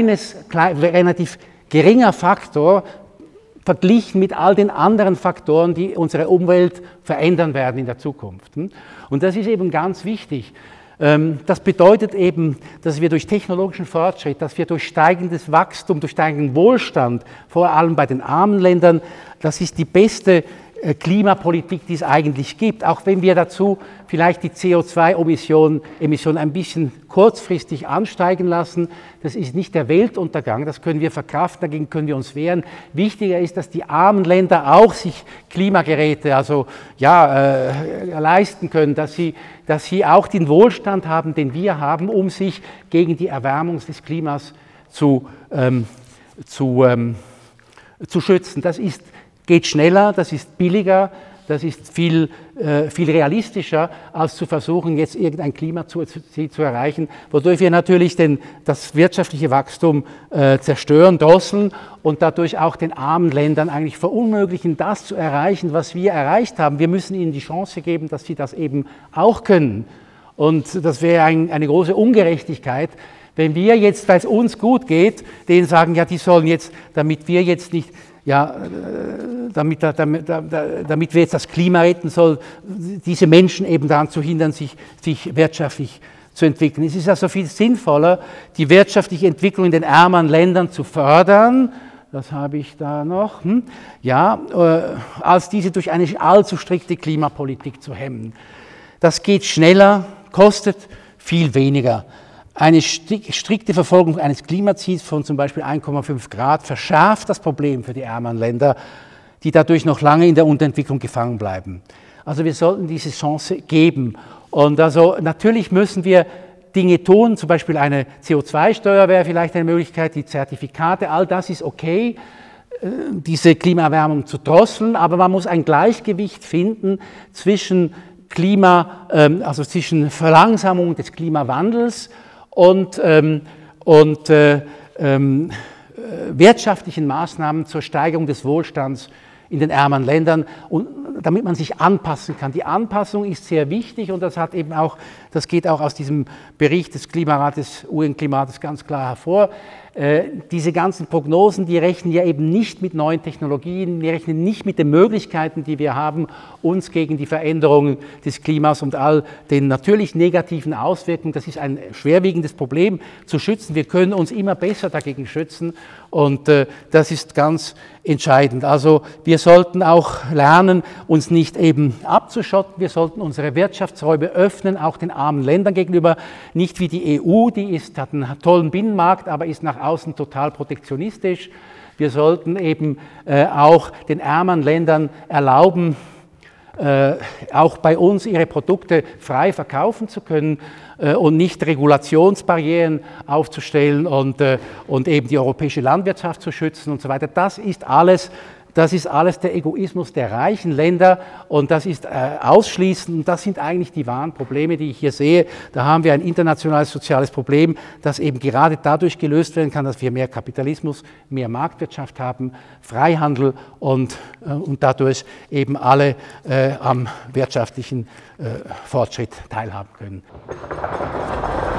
geringer Faktor, verglichen mit all den anderen Faktoren, die unsere Umwelt verändern werden in der Zukunft. Und das ist eben ganz wichtig. Das bedeutet eben, dass wir durch technologischen Fortschritt, dass wir durch steigendes Wachstum, durch steigenden Wohlstand, vor allem bei den armen Ländern, das ist die beste Klimapolitik, die es eigentlich gibt, auch wenn wir dazu vielleicht die CO2-Emissionen ein bisschen kurzfristig ansteigen lassen. Das ist nicht der Weltuntergang, das können wir verkraften, dagegen können wir uns wehren. Wichtiger ist, dass die armen Länder auch sich Klimageräte leisten können, dass sie auch den Wohlstand haben, den wir haben, um sich gegen die Erwärmung des Klimas zu schützen. Das geht schneller, das ist billiger, das ist viel realistischer, als zu versuchen, jetzt irgendein Klimaziel zu erreichen, wodurch wir natürlich das wirtschaftliche Wachstum zerstören, drosseln und dadurch auch den armen Ländern eigentlich verunmöglichen, das zu erreichen, was wir erreicht haben. Wir müssen ihnen die Chance geben, dass sie das eben auch können. Und das wäre eine große Ungerechtigkeit, wenn wir jetzt, weil es uns gut geht, denen sagen, ja, die sollen jetzt, damit wir jetzt nicht damit wir jetzt das Klima retten sollen, diese Menschen eben daran zu hindern, sich wirtschaftlich zu entwickeln. Es ist also viel sinnvoller, die wirtschaftliche Entwicklung in den ärmeren Ländern zu fördern, das habe ich da noch, als diese durch eine allzu strikte Klimapolitik zu hemmen. Das geht schneller, kostet viel weniger. Eine strikte Verfolgung eines Klimaziels von zum Beispiel 1,5 Grad verschärft das Problem für die ärmeren Länder, die dadurch noch lange in der Unterentwicklung gefangen bleiben. Also wir sollten diese Chance geben. Und also natürlich müssen wir Dinge tun, zum Beispiel eine CO2-Steuer wäre vielleicht eine Möglichkeit, die Zertifikate, all das ist okay, diese Klimaerwärmung zu drosseln, aber man muss ein Gleichgewicht finden zwischen zwischen Verlangsamung des Klimawandels und wirtschaftlichen Maßnahmen zur Steigerung des Wohlstands in den ärmeren Ländern, und damit man sich anpassen kann. Die Anpassung ist sehr wichtig und das geht auch aus diesem Bericht des UN-Klimarates ganz klar hervor. Diese ganzen Prognosen, die rechnen ja eben nicht mit neuen Technologien, die rechnen nicht mit den Möglichkeiten, die wir haben, uns gegen die Veränderungen des Klimas und all den natürlich negativen Auswirkungen, das ist ein schwerwiegendes Problem, zu schützen. Wir können uns immer besser dagegen schützen und das ist ganz entscheidend. Also wir sollten auch lernen, uns nicht eben abzuschotten, wir sollten unsere Wirtschaftsräume öffnen, auch den armen Ländern gegenüber, nicht wie die EU, die hat einen tollen Binnenmarkt, aber ist nach außen total protektionistisch. Wir sollten eben auch den ärmeren Ländern erlauben, auch bei uns ihre Produkte frei verkaufen zu können und nicht Regulationsbarrieren aufzustellen und eben die europäische Landwirtschaft zu schützen und so weiter. Das ist alles der Egoismus der reichen Länder und das ist ausschließend, und das sind eigentlich die wahren Probleme, die ich hier sehe. Da haben wir ein internationales soziales Problem, das eben gerade dadurch gelöst werden kann, dass wir mehr Kapitalismus, mehr Marktwirtschaft haben, Freihandel und dadurch eben alle am wirtschaftlichen Fortschritt teilhaben können.